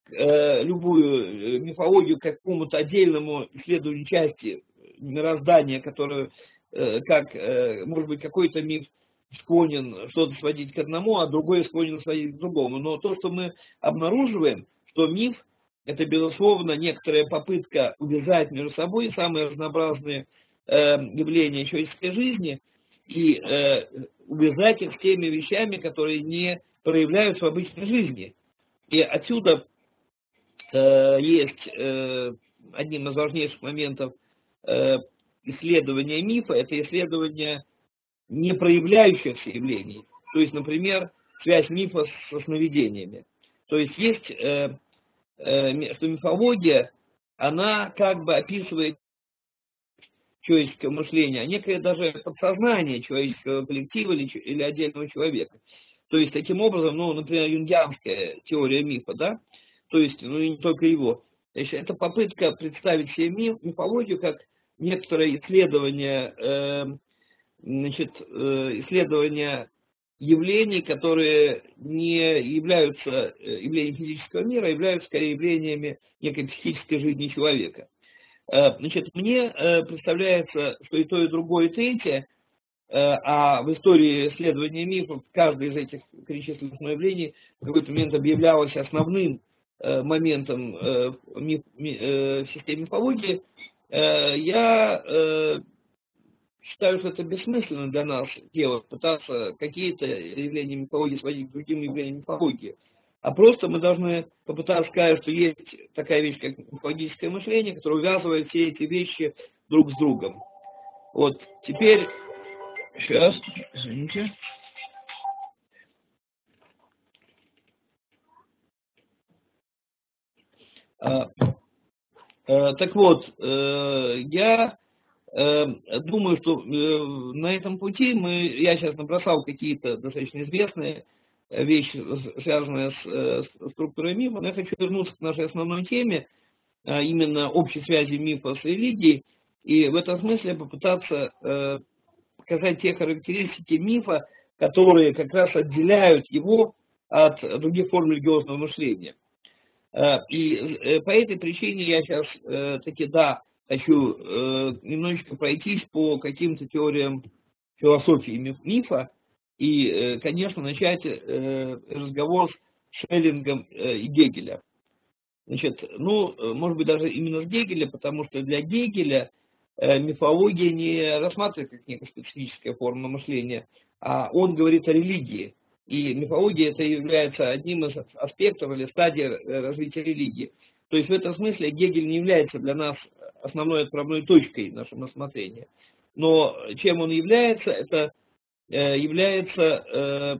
любую мифологию к какому-то отдельному исследованию части мироздания, которую, как, может быть, какой-то миф склонен что-то сводить к одному, а другой склонен сводить к другому. Но то, что мы обнаруживаем, что миф – это, безусловно, некоторая попытка увязать между собой самые разнообразные явления человеческой жизни и увязать их с теми вещами, которые не проявляются в обычной жизни. И отсюда есть одним из важнейших моментов исследования мифа – это исследование не проявляющихся явлений. То есть, например, связь мифа со сновидениями. То есть есть, что мифология, она как бы описывает человеческое мышление, а некое даже подсознание человеческого коллектива или отдельного человека. То есть, таким образом, ну, например, юнгианская теория мифа, да, то есть, ну, и не только его. Значит, это попытка представить себе мифологию как некоторое исследование, исследование явлений, которые не являются явлениями физического мира, а являются скорее явлениями некой психической жизни человека. Значит, мне представляется, что и то, и другое, и третье, а в истории исследования мифов каждое из этих перечисленных явлений в какой-то момент объявлялось основным моментом в системе мифологии. Я считаю, что это бессмысленно для нас делать, пытаться какие-то явления мифологии сводить к другим явлениям мифологии. А просто мы должны попытаться сказать, что есть такая вещь, как мифологическое мышление, которое увязывает все эти вещи друг с другом. Вот, теперь... Сейчас, извините. Так вот, я думаю, что на этом пути я сейчас набросал какие-то достаточно известные вещи, связанные с структурой мифа, но я хочу вернуться к нашей основной теме, именно общей связи мифа с религией, и в этом смысле попытаться показать те характеристики мифа, которые как раз отделяют его от других форм религиозного мышления. И по этой причине я сейчас таки, да, хочу немножечко пройтись по каким-то теориям философии мифа и, конечно, начать разговор с Шеллингом и Гегеля. Значит, ну, может быть, даже именно с Гегеля, потому что для Гегеля мифология не рассматривается как некая специфическая форма мышления, а он говорит о религии. И мифология это является одним из аспектов или стадий развития религии. То есть в этом смысле Гегель не является для нас основной отправной точкой нашего рассмотрения. Но чем он является, это является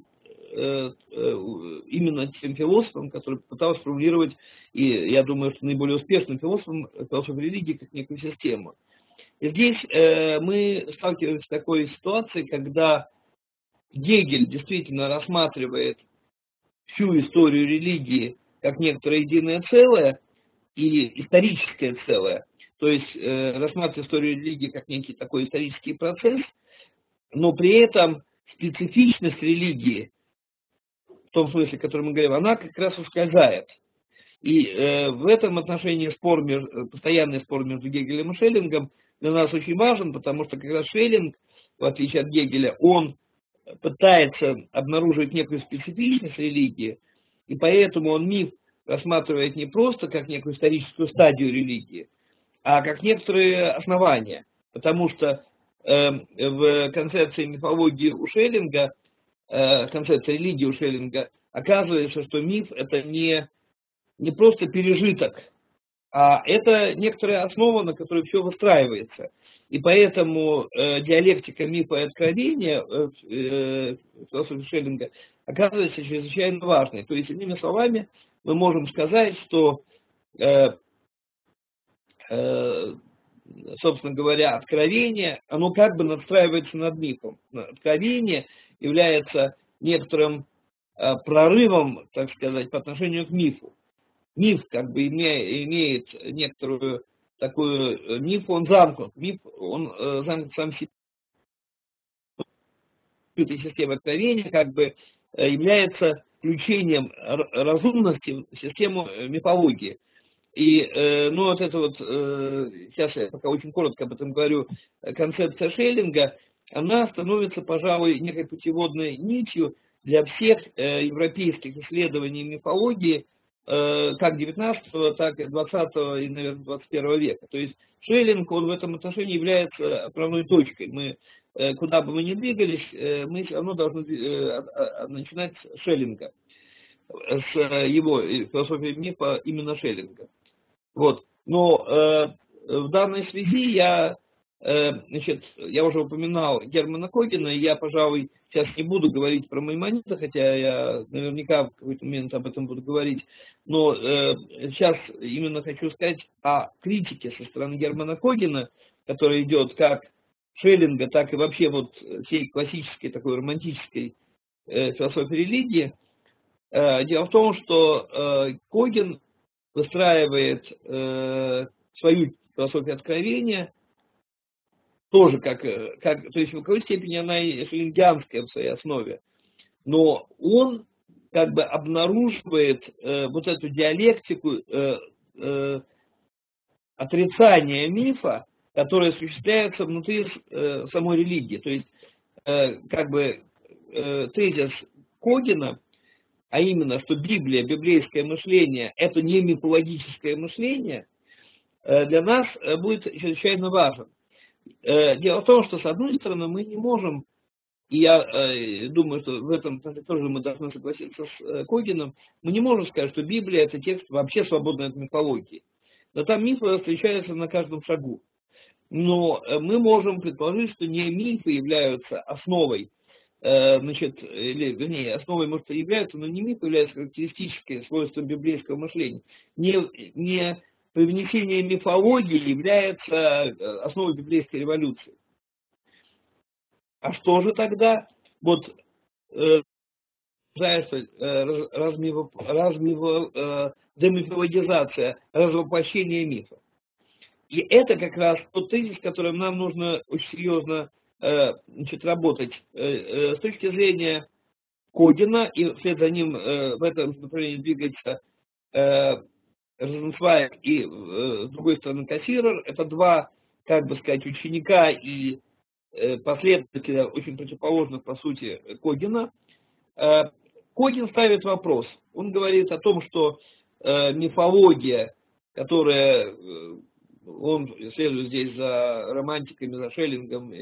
именно тем философом, который пытался сформулировать, и я думаю, что наиболее успешным философом религии как некую систему. И здесь мы сталкиваемся с такой ситуацией, когда Гегель действительно рассматривает всю историю религии как некоторое единое целое и историческое целое, то есть рассматривает историю религии как некий такой исторический процесс, но при этом специфичность религии, в том смысле, о котором мы говорим, она как раз ускользает. И в этом отношении постоянный спор между Гегелем и Шеллингом для нас очень важен, потому что как раз Шеллинг, в отличие от Гегеля, он пытается обнаруживать некую специфичность религии, и поэтому он миф рассматривает не просто как некую историческую стадию религии, а как некоторые основания. Потому что в концепции мифологии у Шеллинга, концепция религии у Шеллинга, оказывается, что миф это не просто пережиток, а это некоторая основа, на которой все выстраивается. И поэтому диалектика мифа и откровения философии Шеллинга оказывается чрезвычайно важной. То есть, иными словами, мы можем сказать, что, собственно говоря, откровение, оно как бы надстраивается над мифом. Откровение является некоторым прорывом, так сказать, по отношению к мифу. Миф как бы имеет некоторую такую, миф он замкнут, замкнут сам себе. Эта система откровения как бы является включением разумности в систему мифологии. И, ну, вот это вот, сейчас я пока очень коротко об этом говорю, концепция Шеллинга, она становится, пожалуй, некой путеводной нитью для всех европейских исследований мифологии как 19-го, так и 20-го и, наверное, 21 века. То есть Шеллинг, он в этом отношении является отправной точкой. Мы, куда бы мы ни двигались, мы все равно должны начинать с Шеллинга, с его философии мифа именно Шеллинга. Вот. Но в данной связи я уже упоминал Германа Когена, и я, пожалуй, сейчас не буду говорить про Маймонида, хотя я наверняка в какой-то момент об этом буду говорить, но сейчас именно хочу сказать о критике со стороны Германа Когена, которая идет как Шеллинга, так и вообще вот всей классической такой романтической философии религии. Дело в том, что Коген выстраивает свою философию откровения тоже то есть в какой степени она и шеллингианская в своей основе, но он как бы обнаруживает вот эту диалектику отрицания мифа, которая осуществляется внутри самой религии. То есть как бы тезис Когена, а именно, что Библия, библейское мышление, это не мифологическое мышление, для нас будет чрезвычайно важен. Дело в том, что, с одной стороны, мы не можем, и я думаю, что в этом тоже мы должны согласиться с Когеном, мы не можем сказать, что Библия – это текст вообще свободный от мифологии. Но там мифы встречаются на каждом шагу. Но мы можем предположить, что не мифы являются основой, основой, может, и являются, но не мифы являются характеристическим свойством библейского мышления. Не привнесение мифологии является основой библейской революции. А что же тогда? Вот демифологизация, развоплощение мифа. И это как раз тот тезис, которым нам нужно очень серьезно работать с точки зрения Когена, и вслед за ним в этом направлении двигается Розенцвейг и, с другой стороны, Кассирер. Это два, как бы сказать, ученика и последователя очень противоположных, по сути, Когена. Коген ставит вопрос. Он говорит о том, что мифология, которая, он следует здесь за романтиками, за Шеллингом,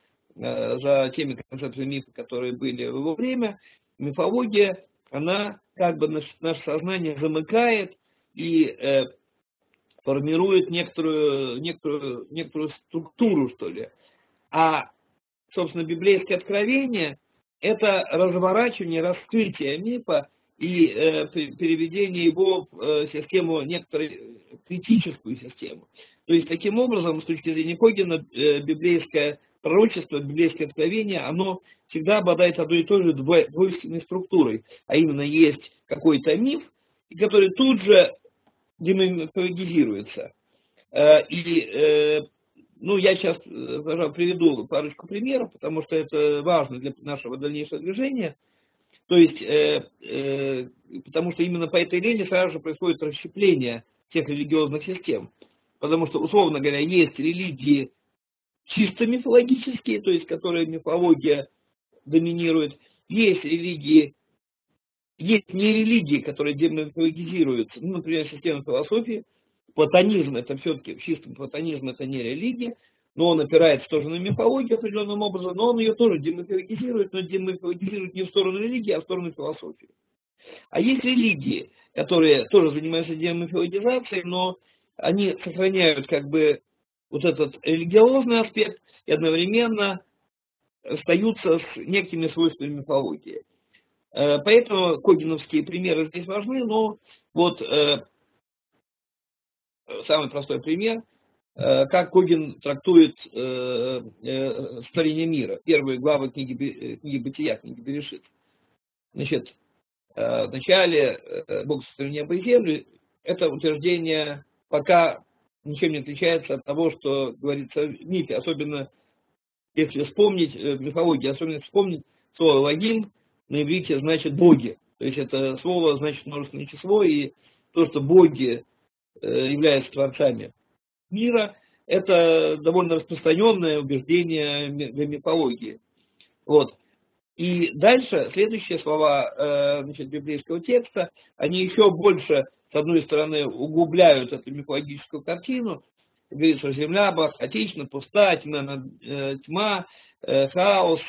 за теми концепциями мифа, которые были в его время, мифология, она как бы наше сознание замыкает и формирует некоторую структуру, что ли. А, собственно, библейское откровение – это разворачивание, раскрытие мифа и переведение его в систему, некоторую критическую систему. То есть, таким образом, с точки зрения Когена, библейское пророчество, библейское откровение, оно всегда обладает одной и той же двойственной структурой. А именно, есть какой-то миф, который тут же демифологизируется. Я сейчас, пожалуй, приведу парочку примеров, потому что это важно для нашего дальнейшего движения. То есть, потому что именно по этой линии сразу же происходит расщепление всех религиозных систем. Потому что, условно говоря, есть религии чисто мифологические, то есть, которые мифология доминирует. Есть религии, есть не религии, которые демифологизируются. Например, система философии. Платонизм, это все-таки, чистый платонизм, это не религия, но он опирается тоже на мифологию определенным образом, но он ее тоже демифологизирует, но демифологизирует не в сторону религии, а в сторону философии. А есть религии, которые тоже занимаются демифологизацией, но они сохраняют как бы вот этот религиозный аспект и одновременно остаются с некими свойствами мифологии. Поэтому когеновские примеры здесь важны, но вот самый простой пример, как Коген трактует творение мира. Первые главы книги Бытия, книги Берешит. Значит, вначале Бог сотворил небо и землю. Это утверждение пока ничем не отличается от того, что говорится в мифе, особенно если вспомнить, в мифологии, особенно вспомнить слово «логим» на иврите значит «боги». То есть это слово значит множественное число, и то, что боги являются творцами мира, это довольно распространенное убеждение в мифологии. Вот. И дальше следующие слова значит, библейского текста, они еще больше, с одной стороны, углубляют эту мифологическую картину. Говорит, что земля была хаотична, пуста, тьма, хаос,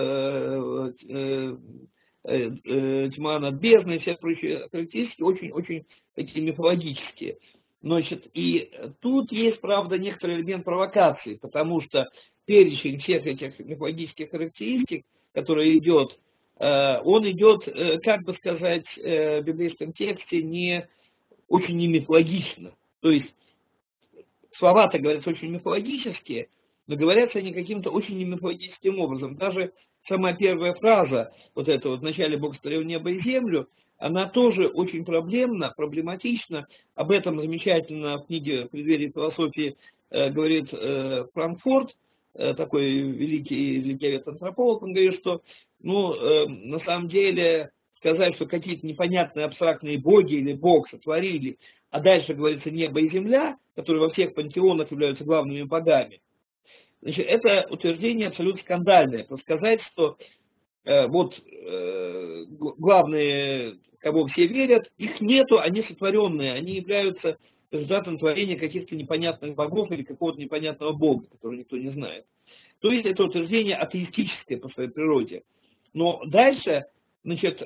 тьма над бездной, все прочие характеристики очень-очень такие мифологические. Значит, и тут есть, правда, некоторый элемент провокации, потому что перечень всех этих мифологических характеристик, который идет, он идет, как бы сказать, в библейском тексте не очень не мифологично. То есть слова-то говорятся очень мифологические, но говорятся они каким-то очень не мифологическим образом. Даже самая первая фраза, вот эта вот «вначале Бог створил небо и землю», она тоже очень проблематична. Об этом замечательно в книге «В преддверии философии» говорит Франкфурт, такой великий литератор-антрополог. Он говорит, что на самом деле сказать, что какие-то непонятные абстрактные боги или Бог сотворили, а дальше говорится небо и земля, которые во всех пантеонах являются главными богами, значит, это утверждение абсолютно скандальное. Сказать, что главные, кого все верят, их нету, они сотворенные, они являются результатом творения каких-то непонятных богов или какого-то непонятного бога, которого никто не знает. То есть это утверждение атеистическое по своей природе. Но дальше, значит,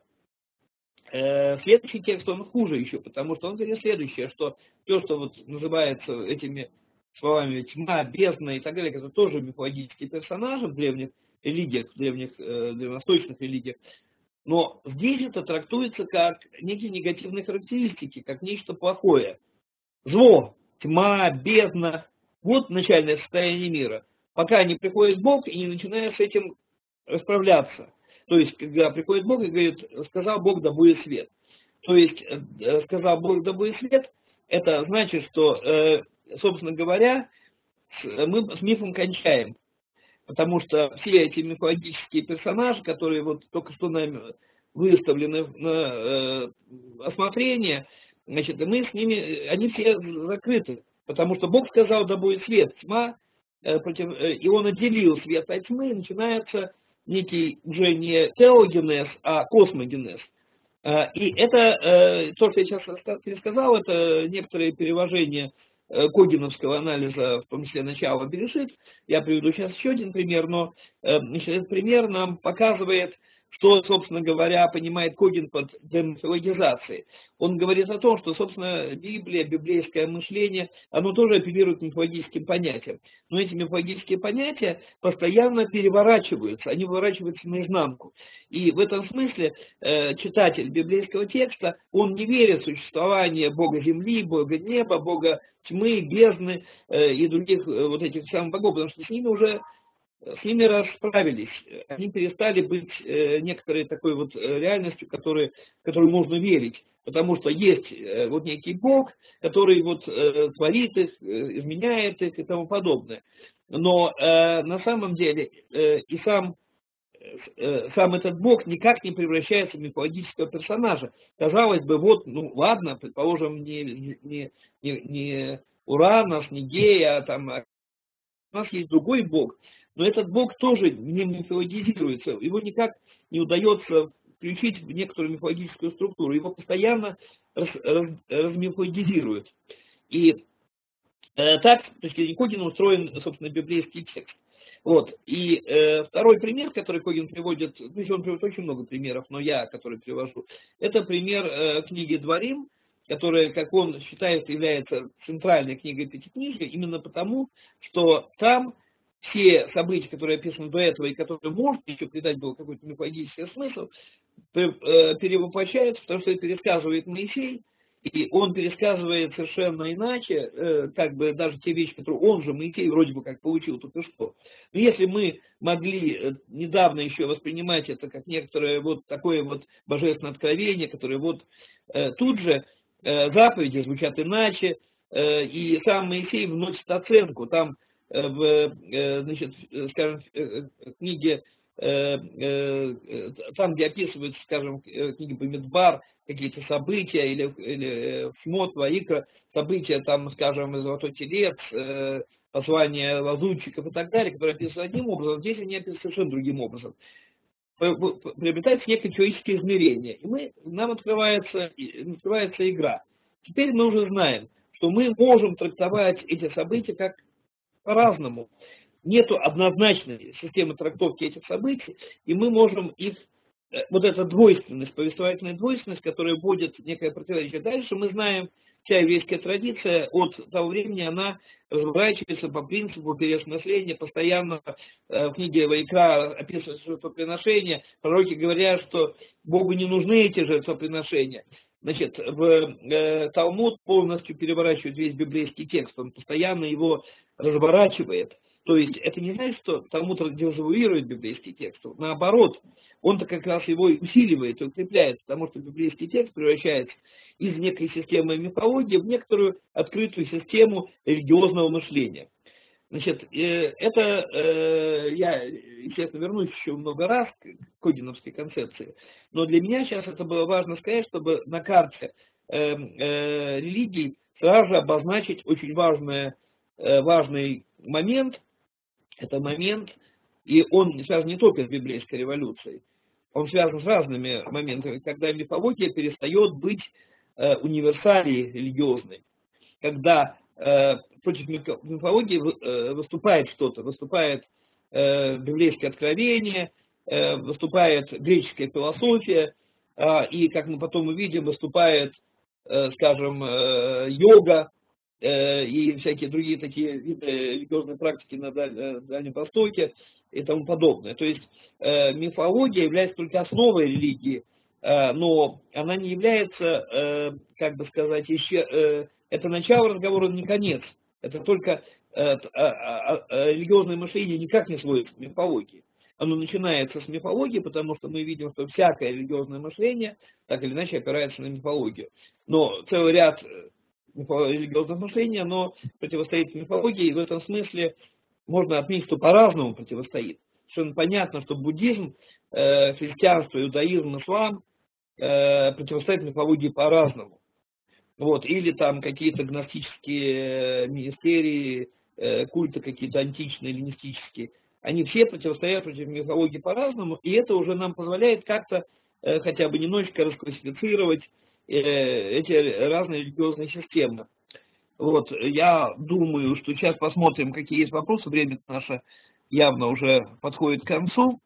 следующий текст, он хуже еще, потому что он говорит следующее, что то, что вот называется этими словами тьма, бездна и так далее, это тоже мифологические персонажи в древних религиях, в древневосточных религиях, но здесь это трактуется как некие негативные характеристики, как нечто плохое. Зло, тьма, бездна, вот начальное состояние мира. Пока не приходит Бог и не начинает с этим расправляться. То есть, когда приходит Бог и говорит, сказал Бог, да будет свет. То есть, сказал Бог, да будет свет, это значит, что, собственно говоря, мы с мифом кончаем. Потому что все эти мифологические персонажи, которые вот только что нами выставлены на осмотрение, значит, мы с ними, они все закрыты. Потому что Бог сказал, да будет свет, тьма, и он отделил свет от тьмы, и начинается некий уже не теогенез, а космогенез. И это, то, что я сейчас пересказал, это некоторые переложения когеновского анализа, в том числе начало Берешит. Я приведу сейчас еще один пример, но этот пример нам показывает, что, собственно говоря, понимает Коген под демифологизацией. Он говорит о том, что, собственно, Библия, библейское мышление, оно тоже апеллирует к мифологическим понятиям. Но эти мифологические понятия постоянно переворачиваются, они выворачиваются наизнанку. И в этом смысле читатель библейского текста, он не верит в существование Бога земли, Бога неба, Бога тьмы, бездны и других вот этих самых богов, потому что с ними расправились, они перестали быть некоторой такой вот реальностью, в которую можно верить, потому что есть вот некий Бог, который вот творит их, изменяет их и тому подобное. Но на самом деле и сам этот Бог никак не превращается в мифологического персонажа. Казалось бы, вот, ну ладно, предположим, не Уранос, не Гея, там, у нас есть другой Бог, но этот Бог тоже не мифологизируется, его никак не удается включить в некоторую мифологическую структуру, его постоянно размифологизируют. И так, с точки зрения Когена, устроен, собственно, библейский текст. Вот. И второй пример, который Коген приводит, ну, он приводит очень много примеров, но я, который привожу, это пример книги «Дворим», которая, как он считает, является центральной книгой Пятикнижья, именно потому, что там все события, которые описаны до этого, и которые можно еще придать был какой-то мифологический смысл, перевоплощаются, потому что это пересказывает Моисей, и он пересказывает совершенно иначе, как бы даже те вещи, которые он же, Моисей, вроде бы как получил только что. Но если мы могли недавно еще воспринимать это как некоторое вот такое вот божественное откровение, которое вот тут же заповеди звучат иначе, и сам Моисей вносит оценку. Там значит, скажем, в книге, там, где описывается, скажем, книга Бамидбар, какие-то события, или Шмот, Ваикра, события, там, скажем, Золотой телец, послание лазутчиков и так далее, которые описаны одним образом, здесь они описаны совершенно другим образом. приобретается некое человеческое измерение, и нам открывается игра. Теперь мы уже знаем, что мы можем трактовать эти события как по-разному. Нету однозначной системы трактовки этих событий, и мы можем их, вот эта двойственность, повествовательная двойственность, которая будет некое противоречие. Дальше мы знаем, вся еврейская традиция от того времени, она разворачивается по принципу переосмысления, постоянно в книге Ваикра описывается жертвоприношение, пророки говорят, что Богу не нужны эти жертвоприношения. Значит, Талмуд полностью переворачивает весь библейский текст, он постоянно его разворачивает. То есть это не значит, что Талмуд дезавуирует библейский текст. Наоборот, он-то как раз его усиливает и укрепляет, потому что библейский текст превращается из некой системы мифологии в некоторую открытую систему религиозного мышления. Значит, я, естественно, вернусь еще много раз к Когеновской концепции, но для меня сейчас это было важно сказать, чтобы на карте религий сразу же обозначить очень важный момент. Это момент, и он связан не только с библейской революцией, он связан с разными моментами, когда мифология перестает быть универсалией религиозной, когда против мифологии выступает что-то, выступает библейское откровение, выступает греческая философия, и, как мы потом увидим, выступает, скажем, йога и всякие другие такие виды религиозной практики на Дальнем Востоке и тому подобное. То есть мифология является только основой религии, но она не является, как бы сказать, еще... Это начало разговора, не конец. Это только религиозное мышление никак не сводится к мифологии. Оно начинается с мифологии, потому что мы видим, что всякое религиозное мышление так или иначе опирается на мифологию. Но целый ряд религиозного мышления, оно противостоит мифологии, и в этом смысле можно отметить, что по-разному противостоит. Совершенно понятно, что буддизм, христианство, иудаизм, ислам противостоят мифологии по-разному. Вот, или там какие-то гностические мистерии, культы какие-то античные, эллинистические. Они все противостоят против мифологии по-разному, и это уже нам позволяет как-то хотя бы немножечко расклассифицировать эти разные религиозные системы. Вот, я думаю, что сейчас посмотрим, какие есть вопросы. Время наше явно уже подходит к концу.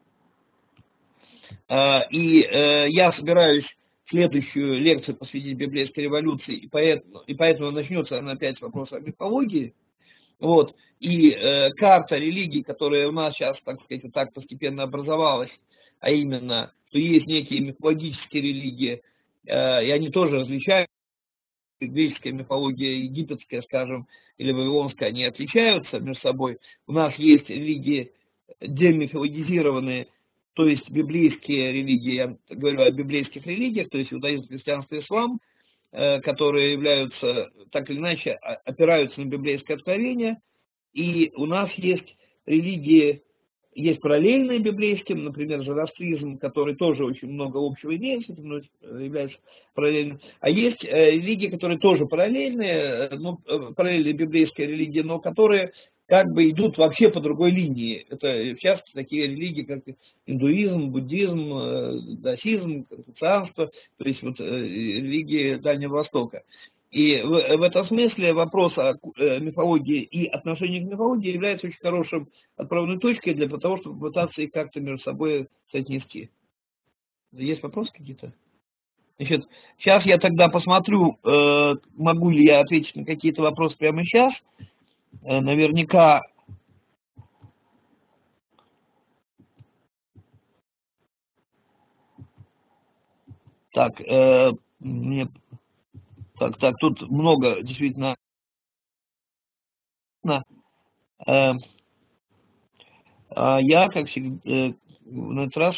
И я собираюсь следующую лекцию посвятить библейской революции, и поэтому начнется она опять с вопроса о мифологии. Вот. И карта религий, которая у нас сейчас, так сказать, вот так постепенно образовалась, а именно, что есть некие мифологические религии, и они тоже различаются, греческая мифология, египетская, скажем, или вавилонская, они отличаются между собой. У нас есть религии демифологизированные, то есть библейские религии, я говорю о библейских религиях, то есть иудаизм, христианство, ислам, которые являются, так или иначе, опираются на библейское откровение. И у нас есть религии, есть параллельные библейским, например, зороастризм, который тоже очень много общего имеет, но является параллельным. А есть религии, которые тоже параллельные, ну, параллельные библейские религии, но которые как бы идут вообще по другой линии. Это, в частности, такие религии, как индуизм, буддизм, даосизм, конфуцианство, то есть вот религии Дальнего Востока. И в этом смысле вопрос о мифологии и отношении к мифологии является очень хорошим отправной точкой для того, чтобы попытаться их как-то между собой соотнести. Есть вопросы какие-то? Значит, сейчас я тогда посмотрю, могу ли я ответить на какие-то вопросы прямо сейчас. Наверняка так, так, тут много действительно. Я, как всегда, на этот раз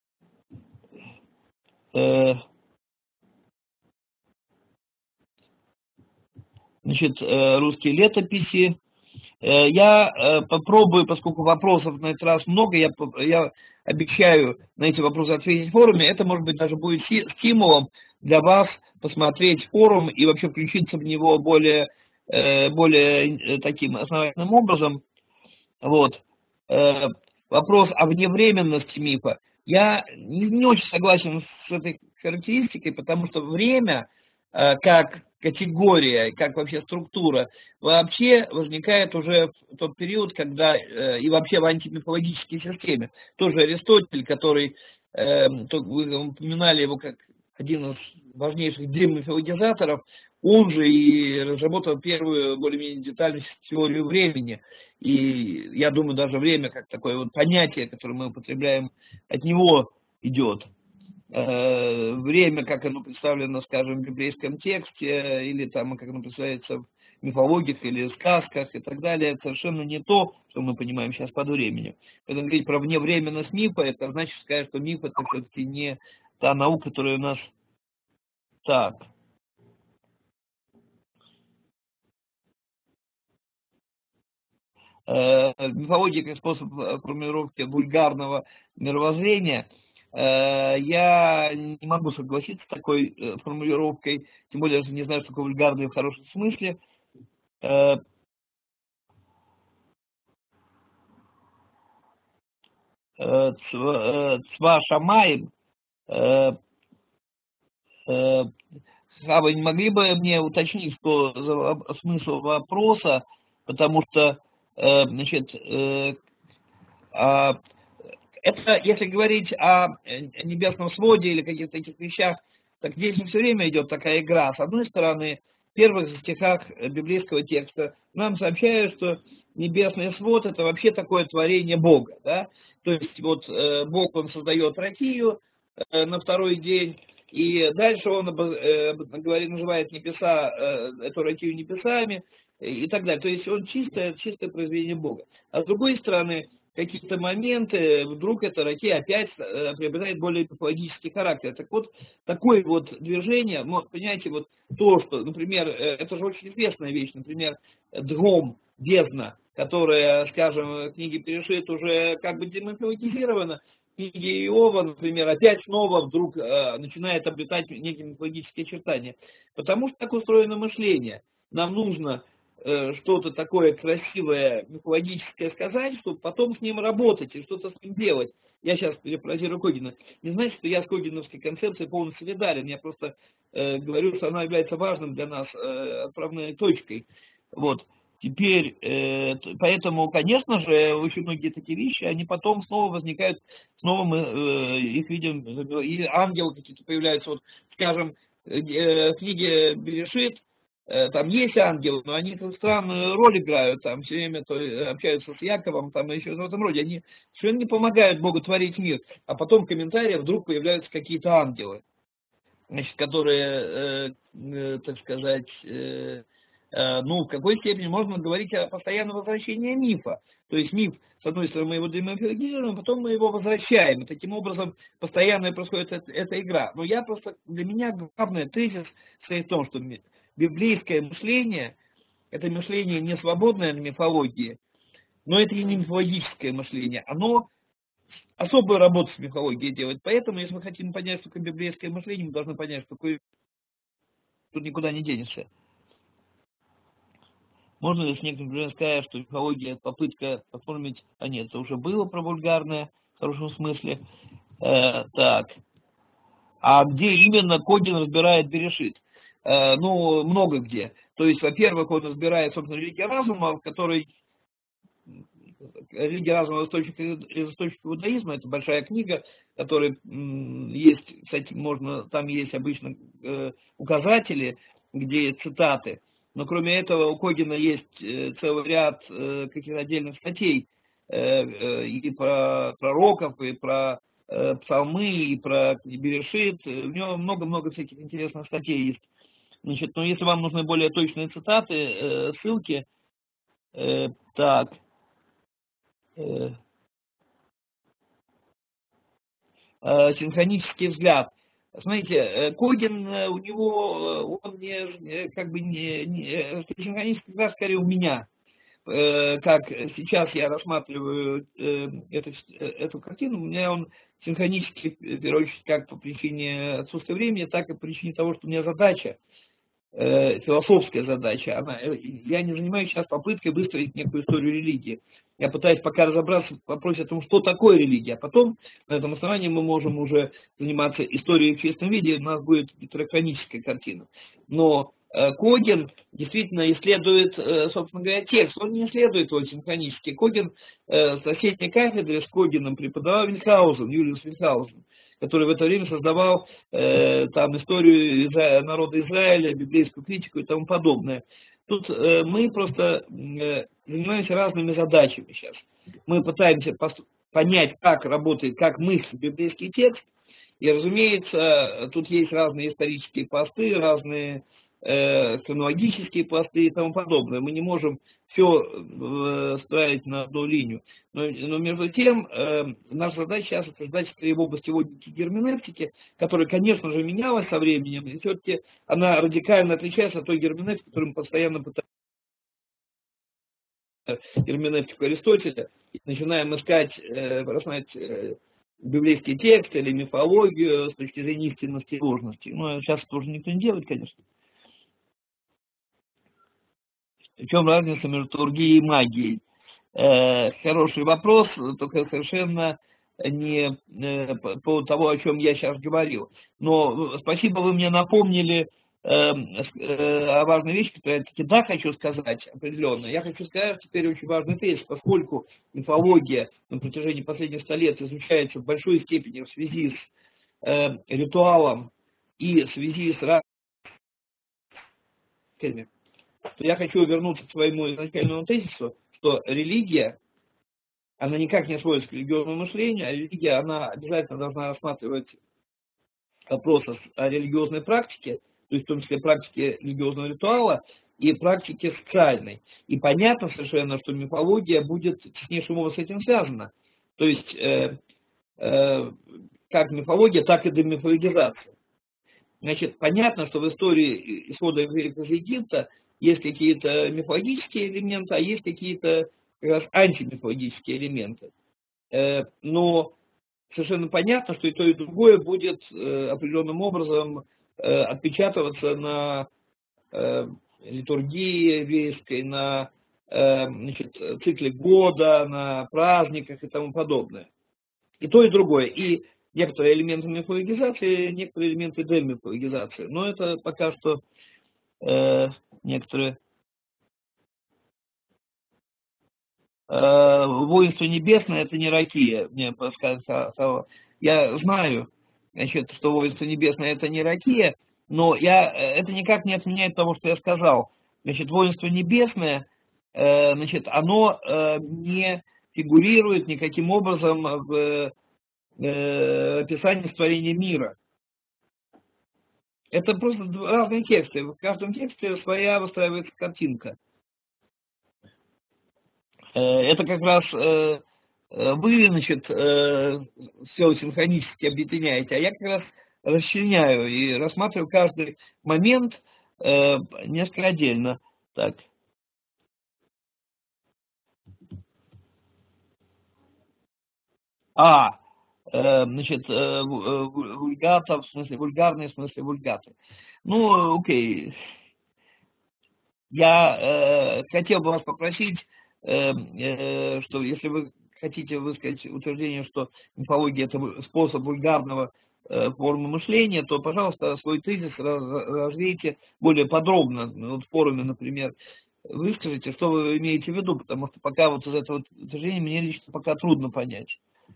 значит, русские летописи. Я попробую, поскольку вопросов на этот раз много, я обещаю на эти вопросы ответить в форуме. Это, может быть, даже будет стимулом для вас посмотреть форум и вообще включиться в него более таким основательным образом. Вот. Вопрос о вневременности мифа. Я не очень согласен с этой характеристикой, потому что время как категория, как вообще структура, вообще возникает уже в тот период, когда и вообще в антимифологической системе. Тоже Аристотель, который, вы упоминали его как один из важнейших демифологизаторов, он же и разработал первую более-менее детальную теорию времени. И я думаю, даже время как такое вот понятие, которое мы употребляем, от него идет. Время, как оно представлено, скажем, в библейском тексте, или там, как оно представляется в мифологиях или сказках и так далее, это совершенно не то, что мы понимаем сейчас под временем. Когда говорить про вневременность мифа, это значит сказать, что миф это все-таки не та наука, которая у нас так. Мифология как способ формулировки вульгарного мировоззрения, я не могу согласиться с такой формулировкой, тем более, я не знаю, что такое вульгарное в хорошем смысле. Цва Шамаем, вы не могли бы мне уточнить, что за смысл вопроса, потому что, значит, это, если говорить о небесном своде или каких-то таких вещах, так здесь все время идет такая игра. С одной стороны, в первых стихах библейского текста нам сообщают, что небесный свод это вообще такое творение Бога. Да? То есть вот Бог, он создает ракию на второй день, и дальше он называет небеса, эту ракию небесами и так далее. То есть он чистое произведение Бога. А с другой стороны, какие-то моменты, вдруг эта ракия опять приобретает более мифологический характер. Так вот, такое вот движение, понимаете, вот то, что, например, это же очень известная вещь, например, Дгом, бездна, которая, скажем, в книге Перешит уже как бы демифологизирована, в книге Иова, например, опять снова вдруг начинает обретать некие мифологические очертания. Потому что так устроено мышление. Нам нужно что-то такое красивое, мифологическое сказать, чтобы потом с ним работать и что-то с ним делать. Я сейчас перефразирую Когина. Не значит, что я с когиновской концепцией полностью солидарен. Я просто говорю, что она является важным для нас отправной точкой. Вот. Теперь, поэтому, конечно же, очень многие такие вещи, они потом снова возникают, снова мы их видим, и ангелы какие-то появляются. Вот, скажем, в книге Берешит, там есть ангелы, но они там странную роль играют, там все время то общаются с Яковом, там еще в этом роде. Они совершенно не помогают Богу творить мир. А потом в комментариях вдруг появляются какие-то ангелы, значит, которые, так сказать, ну, в какой степени можно говорить о постоянном возвращении мифа. То есть миф, с одной стороны, мы его демифологизируем, потом мы его возвращаем. И таким образом постоянно происходит эта игра. Но я просто, для меня главный тезис состоит в том, что библейское мышление, это мышление не свободное от мифологии, но это и не мифологическое мышление. Оно особую работу с мифологией делает. Поэтому, если мы хотим понять, что такое библейское мышление, мы должны понять, что такое, тут никуда не денешься. Можно ли с некоторым сказать, что мифология это попытка оформить, а нет, это уже было про вульгарное, в хорошем смысле. Так. А где именно Когин разбирает Берешит? Ну, много где. То есть, во-первых, он разбирает, собственно, религия разума, в которой религия разума из источников иудаизма, это большая книга, которая есть, кстати, можно, там есть обычно указатели, где цитаты. Но кроме этого у Когина есть целый ряд каких-то отдельных статей и про пророков, и про псалмы, и про Берешит. У него много-много всяких интересных статей есть. Значит, но если вам нужны более точные цитаты, ссылки, так, синхронический взгляд. Смотрите, Когин, у него, он не, как бы не синхронический взгляд скорее у меня. Как сейчас я рассматриваю эту картину, у меня он синхронический, в первую очередь, как по причине отсутствия времени, так и по причине того, что у меня задача философская задача. Я не занимаюсь сейчас попыткой выстроить некую историю религии. Я пытаюсь пока разобраться в вопросе о том, что такое религия. А потом на этом основании мы можем уже заниматься историей в чистом виде, у нас будет гетерохроническая картина. Но Коген действительно исследует, собственно говоря, текст. Он не исследует его синхронически. Коген в соседней кафедре с Когеном преподавал Вильхаузен, Юлиус Вильхаузен, который в это время создавал там историю народа Израиля, библейскую критику и тому подобное. Тут мы просто занимаемся разными задачами сейчас. Мы пытаемся понять, как работает, как мыслит библейский текст. И, разумеется, тут есть разные исторические посты, разные хронологические посты и тому подобное. Мы не можем все ставить на одну линию. Но между тем, наша задача сейчас обсуждать в области логики и герменевтики, которая, конечно же, менялась со временем, и все-таки она радикально отличается от той герменевтики, которую мы постоянно пытаемся герменевтику Аристотеля, и начинаем искать, рассматривать библейский текст или мифологию с точки зрения истинности и ложности. Но сейчас тоже никто не делает, конечно. В чем разница между тургией и магией? Хороший вопрос, только совершенно не по поводу того, о чем я сейчас говорил. Но спасибо, вы мне напомнили о важной вещи, которую я таки да хочу сказать определенно. Я хочу сказать теперь очень важный тезис, поскольку мифология на протяжении последних 100 лет изучается в большой степени в связи с ритуалом и в связи с разными, то я хочу вернуться к своему изначальному тезису, что религия, она никак не сводится к религиозному мышлению, а религия, она обязательно должна рассматривать вопросы о религиозной практике, то есть в том числе практике религиозного ритуала и практике социальной. И понятно совершенно, что мифология будет теснейшим образом с этим связана. То есть как мифология, так и демифологизация. Значит, понятно, что в истории исхода Великого Египта есть какие-то мифологические элементы, а есть какие-то как раз антимифологические элементы. Но совершенно понятно, что и то, и другое будет определенным образом отпечатываться на литургии еврейской, на значит, цикле года, на праздниках и тому подобное. И то, и другое. И некоторые элементы мифологизации, некоторые элементы демифологизации. Но это пока что некоторые воинство небесное — это не ракия, мне подсказывало. Я знаю, значит, что воинство небесное — это не ракия, но это никак не отменяет того, что я сказал. Значит, воинство небесное, значит, оно не фигурирует никаким образом в описании творения мира. Это просто разные тексты. В каждом тексте своя выстраивается картинка. Это как раз вы, значит, все синхронически объединяете, а я как раз расчленяю и рассматриваю каждый момент несколько отдельно. Так. Значит, вульгата, в смысле вульгарный, в смысле вульгаты. Ну, окей. Я хотел бы вас попросить, что если вы хотите высказать утверждение, что мифология — это способ вульгарного формы мышления, то, пожалуйста, свой тезис развейте более подробно. Вот в форуме, например, выскажите, что вы имеете в виду, потому что пока вот из этого утверждения мне лично пока трудно понять.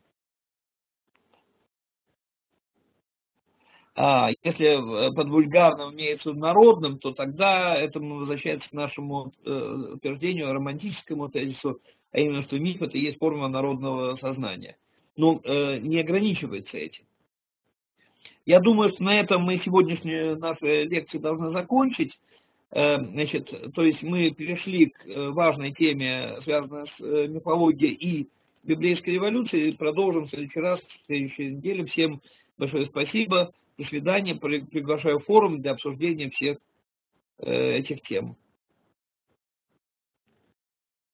Если под вульгарным имеется народным, то тогда это возвращается к нашему утверждению, романтическому тезису, а именно, что миф — это и есть форма народного сознания. Но не ограничивается этим. Я думаю, что на этом мы сегодняшнюю нашу лекцию должны закончить. Значит, то есть мы перешли к важной теме, связанной с мифологией и библейской революцией, и продолжим в следующий раз, в следующей неделе. Всем большое спасибо. До свидания. Приглашаю в форум для обсуждения всех этих тем.